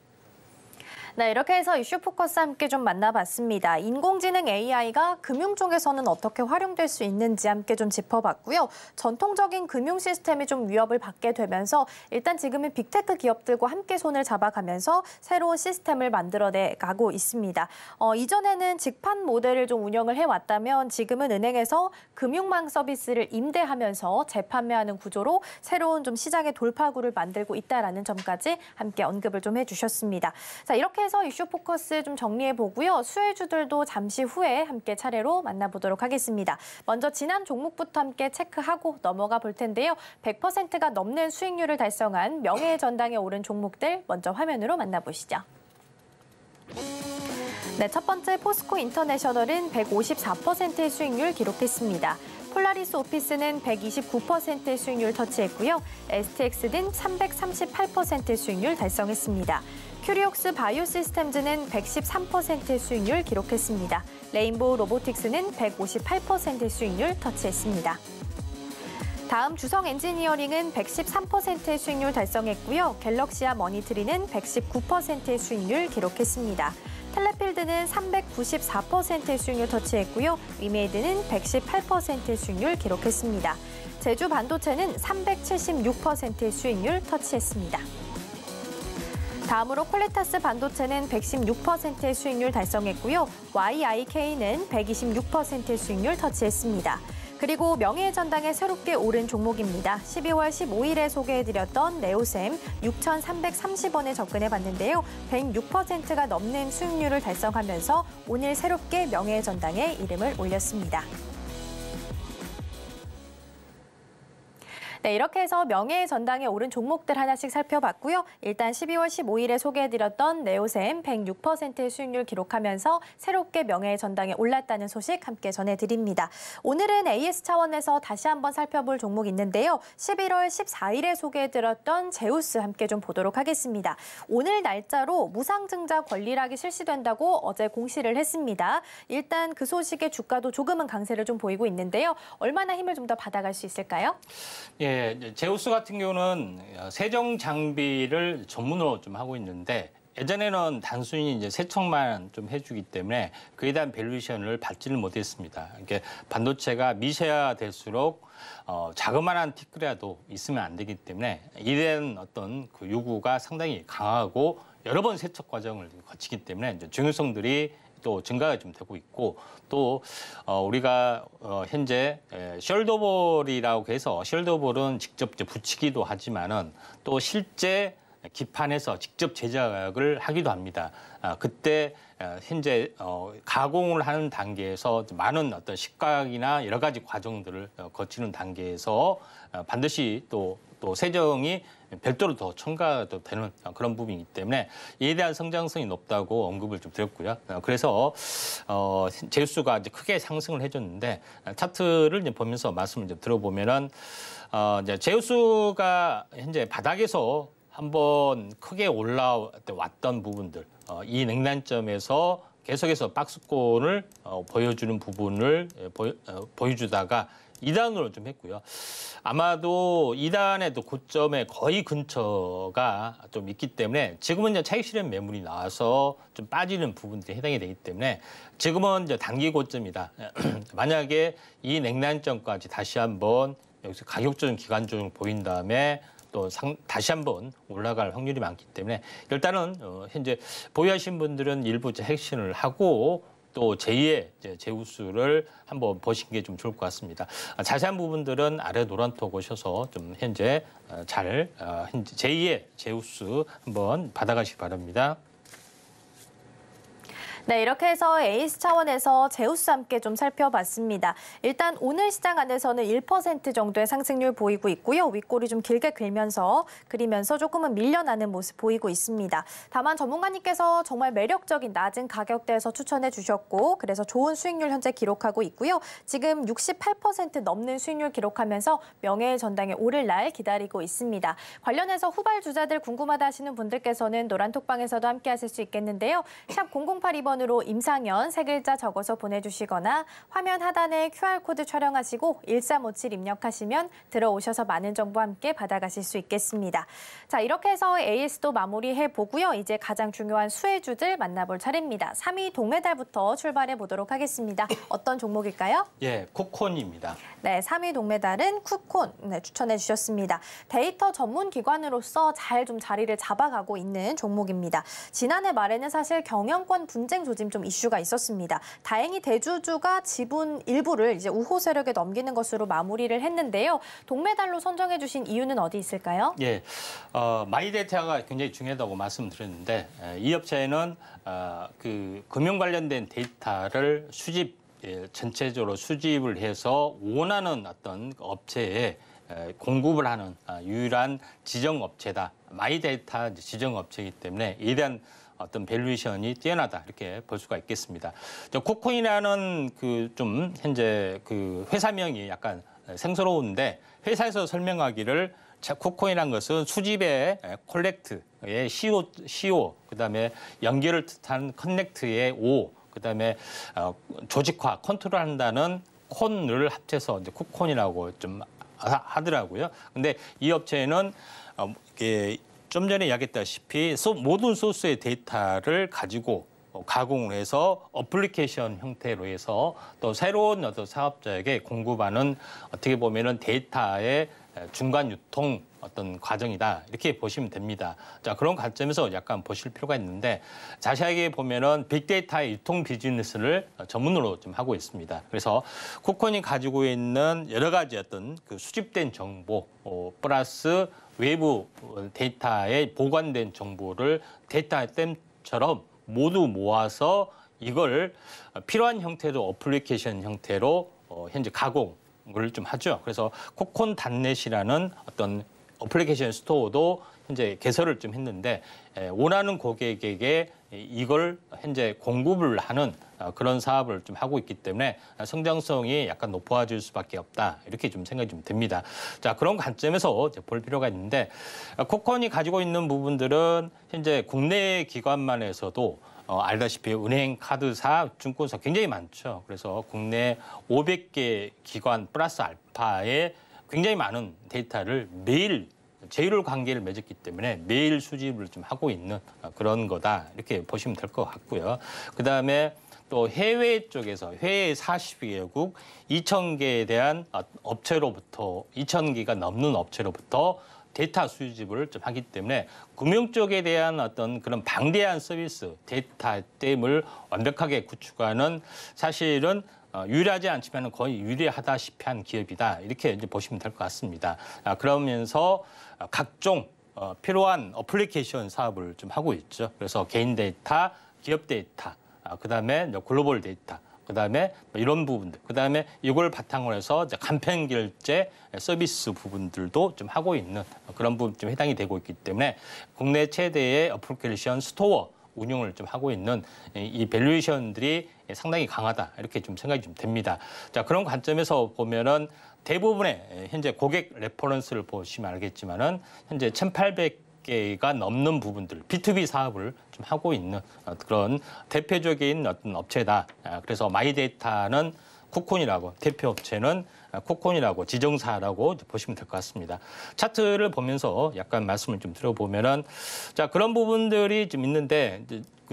네, 이렇게 해서 이슈 포커스 함께 좀 만나봤습니다. 인공지능 AI가 금융 쪽에서는 어떻게 활용될 수 있는지 함께 좀 짚어봤고요. 전통적인 금융 시스템이 좀 위협을 받게 되면서 일단 지금은 빅테크 기업들과 함께 손을 잡아가면서 새로운 시스템을 만들어내 가고 있습니다. 이전에는 직판 모델을 좀 운영을 해왔다면 지금은 은행에서 금융망 서비스를 임대하면서 재판매하는 구조로 새로운 좀 시장의 돌파구를 만들고 있다라는 점까지 함께 언급을 좀 해주셨습니다. 자, 이렇게 해서 이슈 포커스 좀 정리해보고요. 수혜주들도 잠시 후에 함께 차례로 만나보도록 하겠습니다. 먼저 지난 종목부터 함께 체크하고 넘어가 볼 텐데요. 100%가 넘는 수익률을 달성한 명예의 전당에 오른 종목들 먼저 화면으로 만나보시죠. 네, 첫 번째 포스코 인터내셔널은 154%의 수익률 기록했습니다. 폴라리스 오피스는 129%의 수익률 터치했고요. STX 등 338%의 수익률 달성했습니다. 큐리옥스 바이오시스템즈는 113% 수익률 기록했습니다. 레인보우 로보틱스는 158% 수익률 터치했습니다. 다음 주성 엔지니어링은 113%의 수익률 달성했고요. 갤럭시와 머니트리는 119%의 수익률 기록했습니다. 텔레필드는 394%의 수익률 터치했고요. 위메이드는 118%의 수익률 기록했습니다. 제주 반도체는 376%의 수익률 터치했습니다. 다음으로 퀄리타스 반도체는 116%의 수익률 달성했고요. YIK는 126%의 수익률 터치했습니다. 그리고 명예의 전당에 새롭게 오른 종목입니다. 12월 15일에 소개해드렸던 네오셈 6,330원에 접근해봤는데요. 106%가 넘는 수익률을 달성하면서 오늘 새롭게 명예의 전당에 이름을 올렸습니다. 네, 이렇게 해서 명예의 전당에 오른 종목들 하나씩 살펴봤고요. 일단 12월 15일에 소개해드렸던 네오셈 106%의 수익률 기록하면서 새롭게 명예의 전당에 올랐다는 소식 함께 전해드립니다. 오늘은 AS 차원에서 다시 한번 살펴볼 종목 있는데요. 11월 14일에 소개해드렸던 제우스 함께 좀 보도록 하겠습니다. 오늘 날짜로 무상증자 권리락이 실시된다고 어제 공시를 했습니다. 일단 그 소식에 주가도 조금은 강세를 좀 보이고 있는데요. 얼마나 힘을 좀 더 받아갈 수 있을까요? 예, 제우스 같은 경우는 세정 장비를 전문으로 좀 하고 있는데 예전에는 단순히 이제 세척만 좀 해주기 때문에 그에 대한 밸류에이션을 받지는 못했습니다. 이렇게 반도체가 미세화될수록 자그마한 티끌이라도 있으면 안 되기 때문에 이에 대한 어떤 그 요구가 상당히 강하고 여러 번 세척 과정을 거치기 때문에 이제 중요성들이 또 증가가 좀 되고 있고 또 우리가 현재 숄더볼이라고 해서 숄더볼은 직접 붙이기도 하지만은 또 실제 기판에서 직접 제작을 하기도 합니다. 그때 현재 가공을 하는 단계에서 많은 어떤 식각이나 여러 가지 과정들을 거치는 단계에서 반드시 또 세정이 별도로 더 첨가도 되는 그런 부분이기 때문에 이에 대한 성장성이 높다고 언급을 좀 드렸고요. 그래서 제우스가 이제 크게 상승을 해줬는데 차트를 이제 보면서 말씀을 좀 들어보면은 이제 제우스가 현재 바닥에서 한번 크게 올라왔던 부분들 이 냉단점에서 계속해서 박스권을 보여주는 부분을 보여주다가 2단으로 좀 했고요. 아마도 2단에도 고점에 거의 근처가 좀 있기 때문에 지금은 이제 차익 실현 매물이 나와서 좀 빠지는 부분들이 해당이 되기 때문에 지금은 이제 단기 고점이다. 만약에 이 냉단점까지 다시 한번 여기서 가격 조정 기간 조정을 보인 다음에 또 다시 한번 올라갈 확률이 많기 때문에 일단은 현재 보유하신 분들은 일부 핵심을 하고 또 제2의 제우스를 한번 보시는 게 좀 좋을 것 같습니다. 자세한 부분들은 아래 노란톡 오셔서 좀 현재 현재 제2의 제우스 한번 받아가시기 바랍니다. 네, 이렇게 해서 에이스 차원에서 제우스 함께 좀 살펴봤습니다. 일단 오늘 시장 안에서는 1% 정도의 상승률 보이고 있고요. 윗골이 좀 길게 그리면서 조금은 밀려나는 모습 보이고 있습니다. 다만 전문가님께서 정말 매력적인 낮은 가격대에서 추천해 주셨고 그래서 좋은 수익률 현재 기록하고 있고요. 지금 68% 넘는 수익률 기록하면서 명예의 전당에 오를 날 기다리고 있습니다. 관련해서 후발주자들 궁금하다 하시는 분들께서는 노란톡방에서도 함께 하실 수 있겠는데요. 샵 0082번 으로 임상현 세 글자 적어서 보내주시거나 화면 하단에 QR코드 촬영하시고 1357 입력하시면 들어오셔서 많은 정보 함께 받아가실 수 있겠습니다. 자, 이렇게 해서 AS도 마무리해보고요. 이제 가장 중요한 수혜주들 만나볼 차례입니다. 3위 동메달부터 출발해 보도록 하겠습니다. 어떤 종목일까요? 예, 쿠콘입니다. 네, 3위 동메달은 쿠콘 추천해 주셨습니다. 데이터 전문 기관으로서 잘 좀 자리를 잡아가고 있는 종목입니다. 지난해 말에는 사실 경영권 분쟁 조짐 좀 이슈가 있었습니다. 다행히 대주주가 지분 일부를 이제 우호 세력에 넘기는 것으로 마무리를 했는데요. 동메달로 선정해 주신 이유는 어디 있을까요? 예, 마이데이터가 굉장히 중요하다고 말씀드렸는데 이 업체는 그 금융 관련된 데이터를 전체적으로 수집을 해서 원하는 어떤 업체에 공급을 하는 유일한 지정업체다. 마이데이터 지정업체이기 때문에 이에 대한 어떤 밸류에이션이 뛰어나다 이렇게 볼 수가 있겠습니다. 코코인이라는 그 좀 현재 그 회사명이 약간 생소로운데 회사에서 설명하기를 쿠콘이라는 것은 수집의 콜렉트의 CO, 그다음에 연결을 뜻한 커넥트의 O, 그다음에 조직화, 컨트롤한다는 콘을 합쳐서 이제 쿠콘이라고 좀 하더라고요. 근데 이 업체는 좀 전에 이야기했다시피 모든 소스의 데이터를 가지고 가공을 해서 어플리케이션 형태로 해서 또 새로운 어떤 사업자에게 공급하는 어떻게 보면은 데이터의 중간 유통 어떤 과정이다 이렇게 보시면 됩니다. 자, 그런 관점에서 약간 보실 필요가 있는데 자세하게 보면은 빅데이터의 유통 비즈니스를 전문으로 좀 하고 있습니다. 그래서 쿠콘이 가지고 있는 여러 가지 어떤 그 수집된 정보 플러스 외부 데이터에 보관된 정보를 데이터템처럼 모두 모아서 이걸 필요한 형태로 어플리케이션 형태로 현재 가공을 좀 하죠. 그래서 코콘닷넷이라는 어떤 어플리케이션 스토어도 현재 개설을 좀 했는데 원하는 고객에게 이걸 현재 공급을 하는 그런 사업을 좀 하고 있기 때문에 성장성이 약간 높아질 수밖에 없다 이렇게 좀 생각이 좀 됩니다. 자, 그런 관점에서 볼 필요가 있는데 코콘이 가지고 있는 부분들은 현재 국내 기관만에서도 알다시피 은행, 카드사, 증권사 굉장히 많죠. 그래서 국내 500개 기관 플러스 알파에 굉장히 많은 데이터를 매일 제휴 관계를 맺었기 때문에 매일 수집을 좀 하고 있는 그런 거다 이렇게 보시면 될 것 같고요. 그다음에 또 해외 쪽에서 해외 40개국 2,000개에 대한 업체로부터 2,000개가 넘는 업체로부터 데이터 수집을 좀 하기 때문에 금융 쪽에 대한 어떤 그런 방대한 서비스 데이터템을 완벽하게 구축하는 사실은 유리하지 않지만 거의 유리하다시피 한 기업이다 이렇게 이제 보시면 될 것 같습니다. 그러면서 각종 필요한 어플리케이션 사업을 좀 하고 있죠. 그래서 개인 데이터, 기업 데이터, 그다음에 글로벌 데이터, 그다음에 이런 부분들, 그다음에 이걸 바탕으로 해서 간편 결제 서비스 부분들도 좀 하고 있는 그런 부분 좀 해당이 되고 있기 때문에 국내 최대의 어플리케이션 스토어 운영을 좀 하고 있는 이 밸류에이션들이 상당히 강하다 이렇게 좀 생각이 좀 됩니다. 자, 그런 관점에서 보면은 대부분의 현재 고객 레퍼런스를 보시면 알겠지만은 현재 1,800개가 넘는 부분들 B2B 사업을 좀 하고 있는 그런 대표적인 어떤 업체다. 그래서 마이데이터는 쿠콘이라고 대표 업체는 코콘이라고 지정사라고 보시면 될 것 같습니다. 차트를 보면서 약간 말씀을 좀 드려보면은 자, 그런 부분들이 좀 있는데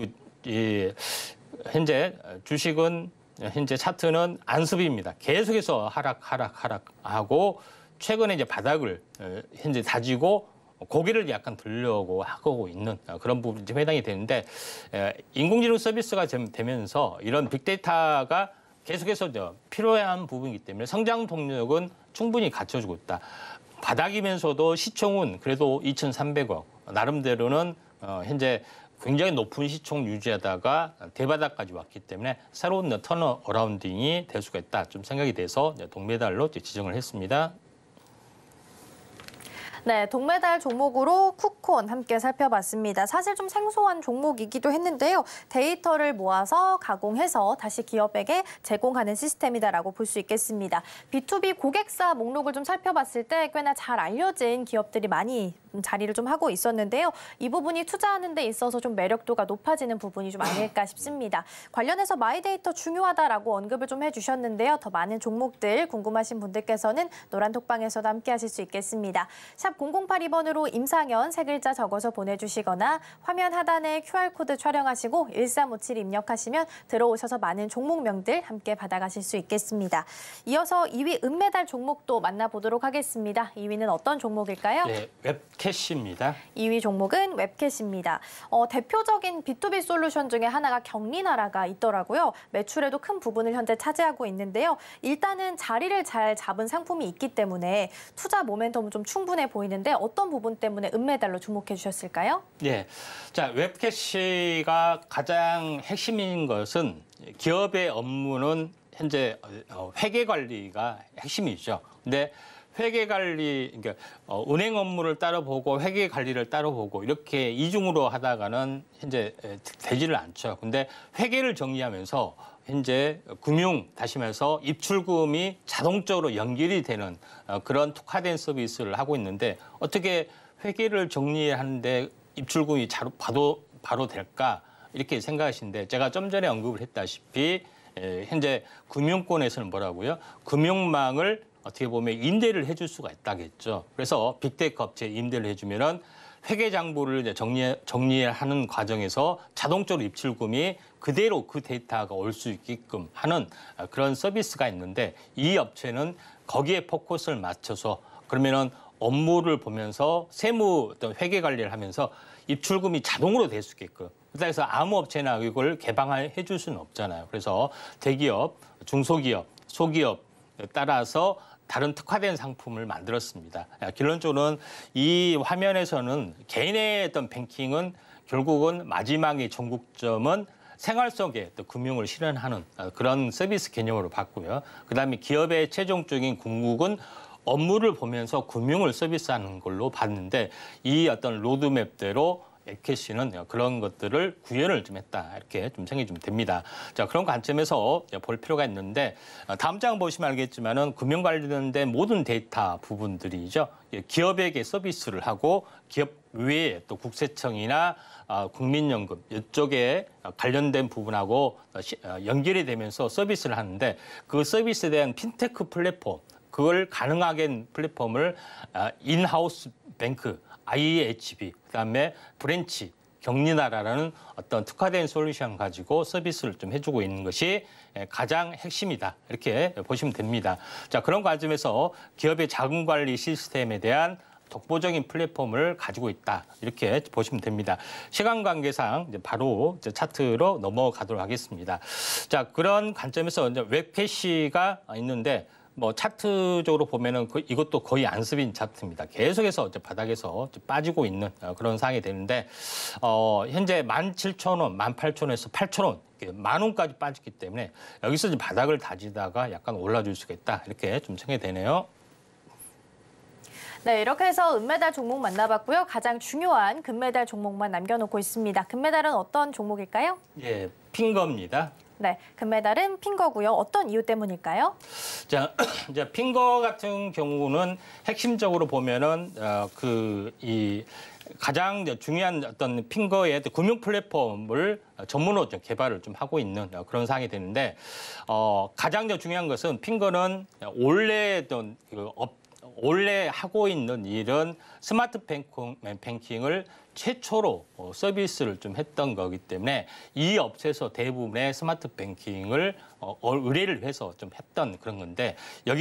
현재 주식은 현재 차트는 안습입니다. 계속해서 하락하고 최근에 이제 바닥을 현재 다지고 고개를 약간 들려고 하고 있는 그런 부분이 좀 해당이 되는데 인공지능 서비스가 되면서 이런 빅데이터가 계속해서 필요한 부분이기 때문에 성장 동력은 충분히 갖춰주고 있다. 바닥이면서도 시총은 그래도 2,300억. 나름대로는 현재 굉장히 높은 시총 유지하다가 대바닥까지 왔기 때문에 새로운 턴어라운딩이 될 수가 있다. 좀 생각이 돼서 동메달로 지정을 했습니다. 네, 동메달 종목으로 쿠콘 함께 살펴봤습니다. 사실 좀 생소한 종목이기도 했는데요. 데이터를 모아서 가공해서 다시 기업에게 제공하는 시스템이다라고 볼 수 있겠습니다. B2B 고객사 목록을 좀 살펴봤을 때 꽤나 잘 알려진 기업들이 많이 자리를 좀 하고 있었는데요. 이 부분이 투자하는 데 있어서 좀 매력도가 높아지는 부분이 좀 아닐까 싶습니다. 관련해서 마이데이터 중요하다라고 언급을 좀 해주셨는데요. 더 많은 종목들 궁금하신 분들께서는 노란톡방에서도 함께 하실 수 있겠습니다. 샵 0082번으로 임상현 세 글자 적어서 보내주시거나 화면 하단에 QR코드 촬영하시고 1357 입력하시면 들어오셔서 많은 종목명들 함께 받아가실 수 있겠습니다. 이어서 2위 은메달 종목도 만나보도록 하겠습니다. 2위는 어떤 종목일까요? 네, 웹캐시입니다. 2위 종목은 웹캐시입니다. 대표적인 B2B 솔루션 중에 하나가 경리나라가 있더라고요. 매출에도 큰 부분을 현재 차지하고 있는데요. 일단은 자리를 잘 잡은 상품이 있기 때문에 투자 모멘텀은 좀 충분해 보이는데 어떤 부분 때문에 은메달로 주목해 주셨을까요? 네, 자, 웹캐시가 가장 핵심인 것은 기업의 업무는 현재 회계 관리가 핵심이죠. 근데 회계 관리, 그러니까 은행 업무를 따로 보고 회계 관리를 따로 보고 이렇게 이중으로 하다가는 현재 되지를 않죠. 근데 회계를 정리하면서 현재 금융 다시 말해서 입출금이 자동적으로 연결이 되는 그런 특화된 서비스를 하고 있는데 어떻게 회계를 정리하는데 입출금이 바로 될까 이렇게 생각하시는데 제가 좀 전에 언급을 했다시피 현재 금융권에서는 뭐라고요? 금융망을 어떻게 보면 임대를 해줄 수가 있다겠죠. 그래서 빅테크 업체에 임대를 해주면은 회계 장부를 이제 정리하는 과정에서 자동적으로 입출금이 그대로 그 데이터가 올 수 있게끔 하는 그런 서비스가 있는데 이 업체는 거기에 포커스를 맞춰서 그러면은 업무를 보면서 세무 어떤 회계 관리를 하면서 입출금이 자동으로 될 수 있게끔. 그래서 아무 업체나 이걸 개방해 줄 수는 없잖아요. 그래서 대기업, 중소기업, 소기업 따라서 다른 특화된 상품을 만들었습니다. 결론적으로는 이 화면에서는 개인의 어떤 뱅킹은 결국은 마지막의 전국점은 생활 속에 또 금융을 실현하는 그런 서비스 개념으로 봤고요. 그다음에 기업의 최종적인 궁극은 업무를 보면서 금융을 서비스하는 걸로 봤는데 이 어떤 로드맵대로 에케시는 그런 것들을 구현을 좀 했다. 이렇게 좀 생각이 좀 됩니다. 자, 그런 관점에서 볼 필요가 있는데 다음 장 보시면 알겠지만은 금융 관련된 모든 데이터 부분들이죠. 기업에게 서비스를 하고 기업 외에 또 국세청이나 국민연금 이쪽에 관련된 부분하고 연결이 되면서 서비스를 하는데 그 서비스에 대한 핀테크 플랫폼 그걸 가능하게 한 플랫폼을 인하우스 뱅크, IHB, 그다음에 브랜치, 경리나라라는 어떤 특화된 솔루션 가지고 서비스를 좀 해주고 있는 것이 가장 핵심이다. 이렇게 보시면 됩니다. 자, 그런 관점에서 기업의 자금 관리 시스템에 대한 독보적인 플랫폼을 가지고 있다. 이렇게 보시면 됩니다. 시간 관계상 이제 바로 이제 차트로 넘어가도록 하겠습니다. 자, 그런 관점에서 이제 웹캐시가 있는데 뭐 차트적으로 보면은 이것도 거의 안습인 차트입니다. 계속해서 이제 바닥에서 이제 빠지고 있는 그런 상황이 되는데 현재 17,000원, 18,000원에서 8,000원, 10,000원까지 빠졌기 때문에 여기서 이제 바닥을 다지다가 약간 올라줄 수가 있다. 이렇게 좀 생각이 되네요. 네, 이렇게 해서 은메달 종목 만나봤고요. 가장 중요한 금메달 종목만 남겨놓고 있습니다. 금메달은 어떤 종목일까요? 예, 핑거입니다. 네, 금메달은 핑거고요. 어떤 이유 때문일까요? 자, 이제 핑거 같은 경우는 핵심적으로 보면은 가장 중요한 어떤 핑거의 금융 플랫폼을 전문으로 좀 개발을 좀 하고 있는 그런 상황이 되는데 가장 중요한 것은 핑거는 원래 하고 있는 일은 스마트 뱅킹을 최초로 서비스를 좀 했던 거기 때문에 이 업체에서 대부분의 스마트 뱅킹을 의뢰를 해서 좀 했던 그런 건데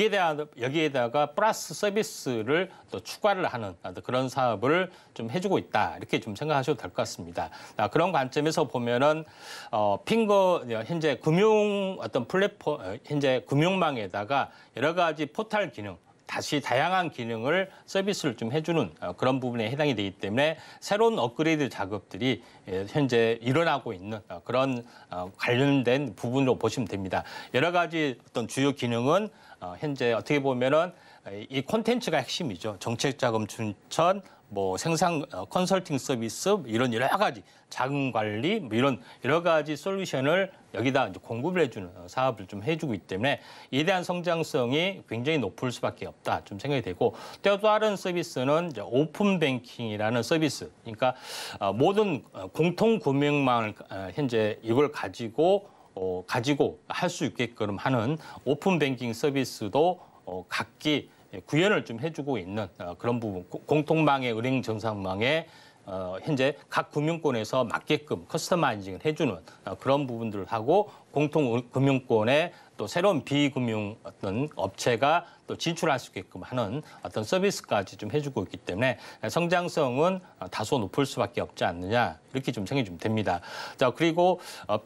여기에다가 플러스 서비스를 또 추가를 하는 그런 사업을 좀 해주고 있다 이렇게 좀 생각하셔도 될 것 같습니다. 그런 관점에서 보면은 핑거 현재 금융 어떤 플랫폼 현재 금융망에다가 여러 가지 포털 기능 다시 다양한 기능을 서비스를 좀 해주는 그런 부분에 해당이 되기 때문에 새로운 업그레이드 작업들이 현재 일어나고 있는 그런 관련된 부분으로 보시면 됩니다. 여러 가지 어떤 주요 기능은 현재 어떻게 보면은 이 콘텐츠가 핵심이죠. 정책자금 춘천, 뭐 생산 컨설팅 서비스 이런 여러 가지 자금 관리 뭐 이런 여러 가지 솔루션을 여기다 이제 공급을 해주는 사업을 좀 해주고 있기 때문에 이에 대한 성장성이 굉장히 높을 수밖에 없다 좀 생각이 되고 또 다른 서비스는 이제 오픈 뱅킹이라는 서비스 그러니까 모든 공통 금융망을 현재 이걸 가지고 할 수 있게끔 하는 오픈 뱅킹 서비스도 각기 구현을 좀 해주고 있는 그런 부분, 공통망의 은행 정상망에 현재 각 금융권에서 맞게끔 커스터마이징을 해주는 그런 부분들을 하고 공통 금융권에 또 새로운 비금융 어떤 업체가 또 진출할 수 있게끔 하는 어떤 서비스까지 좀 해주고 있기 때문에 성장성은 다소 높을 수밖에 없지 않느냐 이렇게 좀 생각이 좀 됩니다. 자 그리고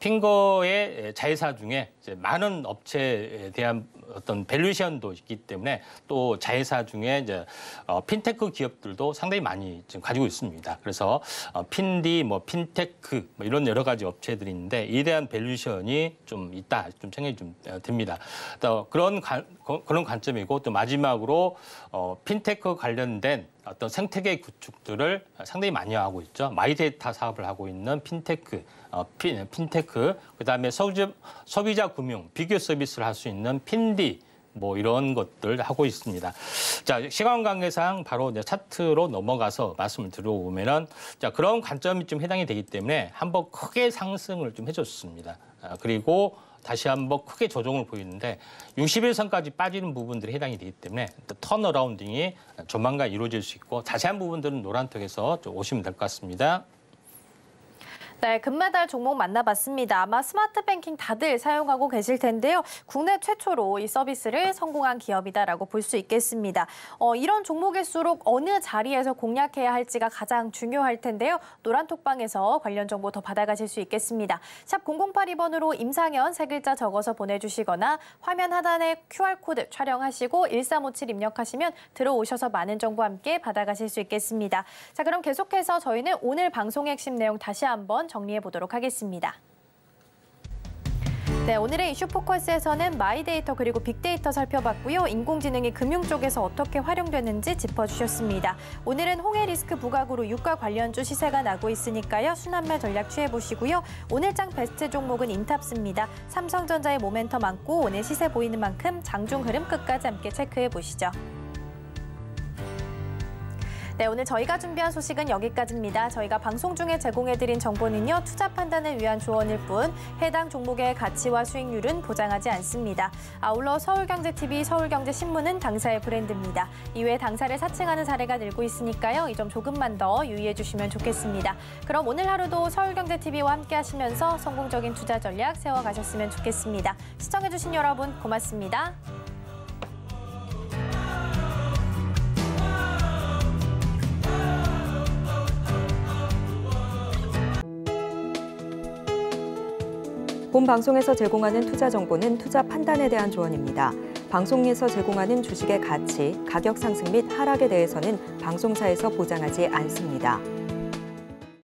핑거의 자회사 중에 이제 많은 업체에 대한 어떤 밸류에이션도 있기 때문에 또 자회사 중에 이제 핀테크 기업들도 상당히 많이 지금 가지고 있습니다. 그래서 핀디, 뭐 핀테크 뭐 이런 여러 가지 업체들이 있는데 이에 대한 밸류에이션이 좀 있다 좀 생각이 좀 됩니다. 또 그런 관점이고 또 마지막으로 핀테크 관련된 어떤 생태계 구축들을 상당히 많이 하고 있죠. 마이데이터 사업을 하고 있는 핀테크, 그다음에 소비자 금융, 비교 서비스를 할 수 있는 핀디, 뭐 이런 것들 하고 있습니다. 자, 시간 관계상 바로 이제 차트로 넘어가서 말씀을 들어보면은 자, 그런 관점이 좀 해당이 되기 때문에 한번 크게 상승을 좀 해줬습니다. 그리고 다시 한번 크게 조정을 보이는데 60일선까지 빠지는 부분들이 해당이 되기 때문에 턴어라운딩이 조만간 이루어질 수 있고 자세한 부분들은 노란톡에서 좀 오시면 될 것 같습니다. 네, 금메달 종목 만나봤습니다. 아마 스마트 뱅킹 다들 사용하고 계실 텐데요. 국내 최초로 이 서비스를 성공한 기업이다라고 볼 수 있겠습니다. 이런 종목일수록 어느 자리에서 공략해야 할지가 가장 중요할 텐데요. 노란톡방에서 관련 정보 더 받아가실 수 있겠습니다. 샵 0082번으로 임상현 세 글자 적어서 보내주시거나 화면 하단에 QR코드 촬영하시고 1357 입력하시면 들어오셔서 많은 정보 함께 받아가실 수 있겠습니다. 자, 그럼 계속해서 저희는 오늘 방송의 핵심 내용 다시 한번 정리해 보도록 하겠습니다. 네, 오늘의 이슈 포커스에서는 마이데이터 그리고 빅데이터 살펴봤고요. 인공지능이 금융 쪽에서 어떻게 활용되는지 짚어주셨습니다. 오늘은 홍해 리스크 부각으로 유가 관련주 시세가 나고 있으니까요. 순환매 전략 취해보시고요. 오늘장 베스트 종목은 인탑스입니다. 삼성전자의 모멘텀 많고 오늘 시세 보이는 만큼 장중 흐름 끝까지 함께 체크해 보시죠. 네, 오늘 저희가 준비한 소식은 여기까지입니다. 저희가 방송 중에 제공해드린 정보는요. 투자 판단을 위한 조언일 뿐 해당 종목의 가치와 수익률은 보장하지 않습니다. 아울러 서울경제TV, 서울경제신문은 당사의 브랜드입니다. 이외에 당사를 사칭하는 사례가 늘고 있으니까요. 이 점 조금만 더 유의해 주시면 좋겠습니다. 그럼 오늘 하루도 서울경제TV와 함께 하시면서 성공적인 투자 전략 세워가셨으면 좋겠습니다. 시청해주신 여러분 고맙습니다. 본 방송에서 제공하는 투자 정보는 투자 판단에 대한 조언입니다. 방송에서 제공하는 주식의 가치, 가격 상승 및 하락에 대해서는 방송사에서 보장하지 않습니다.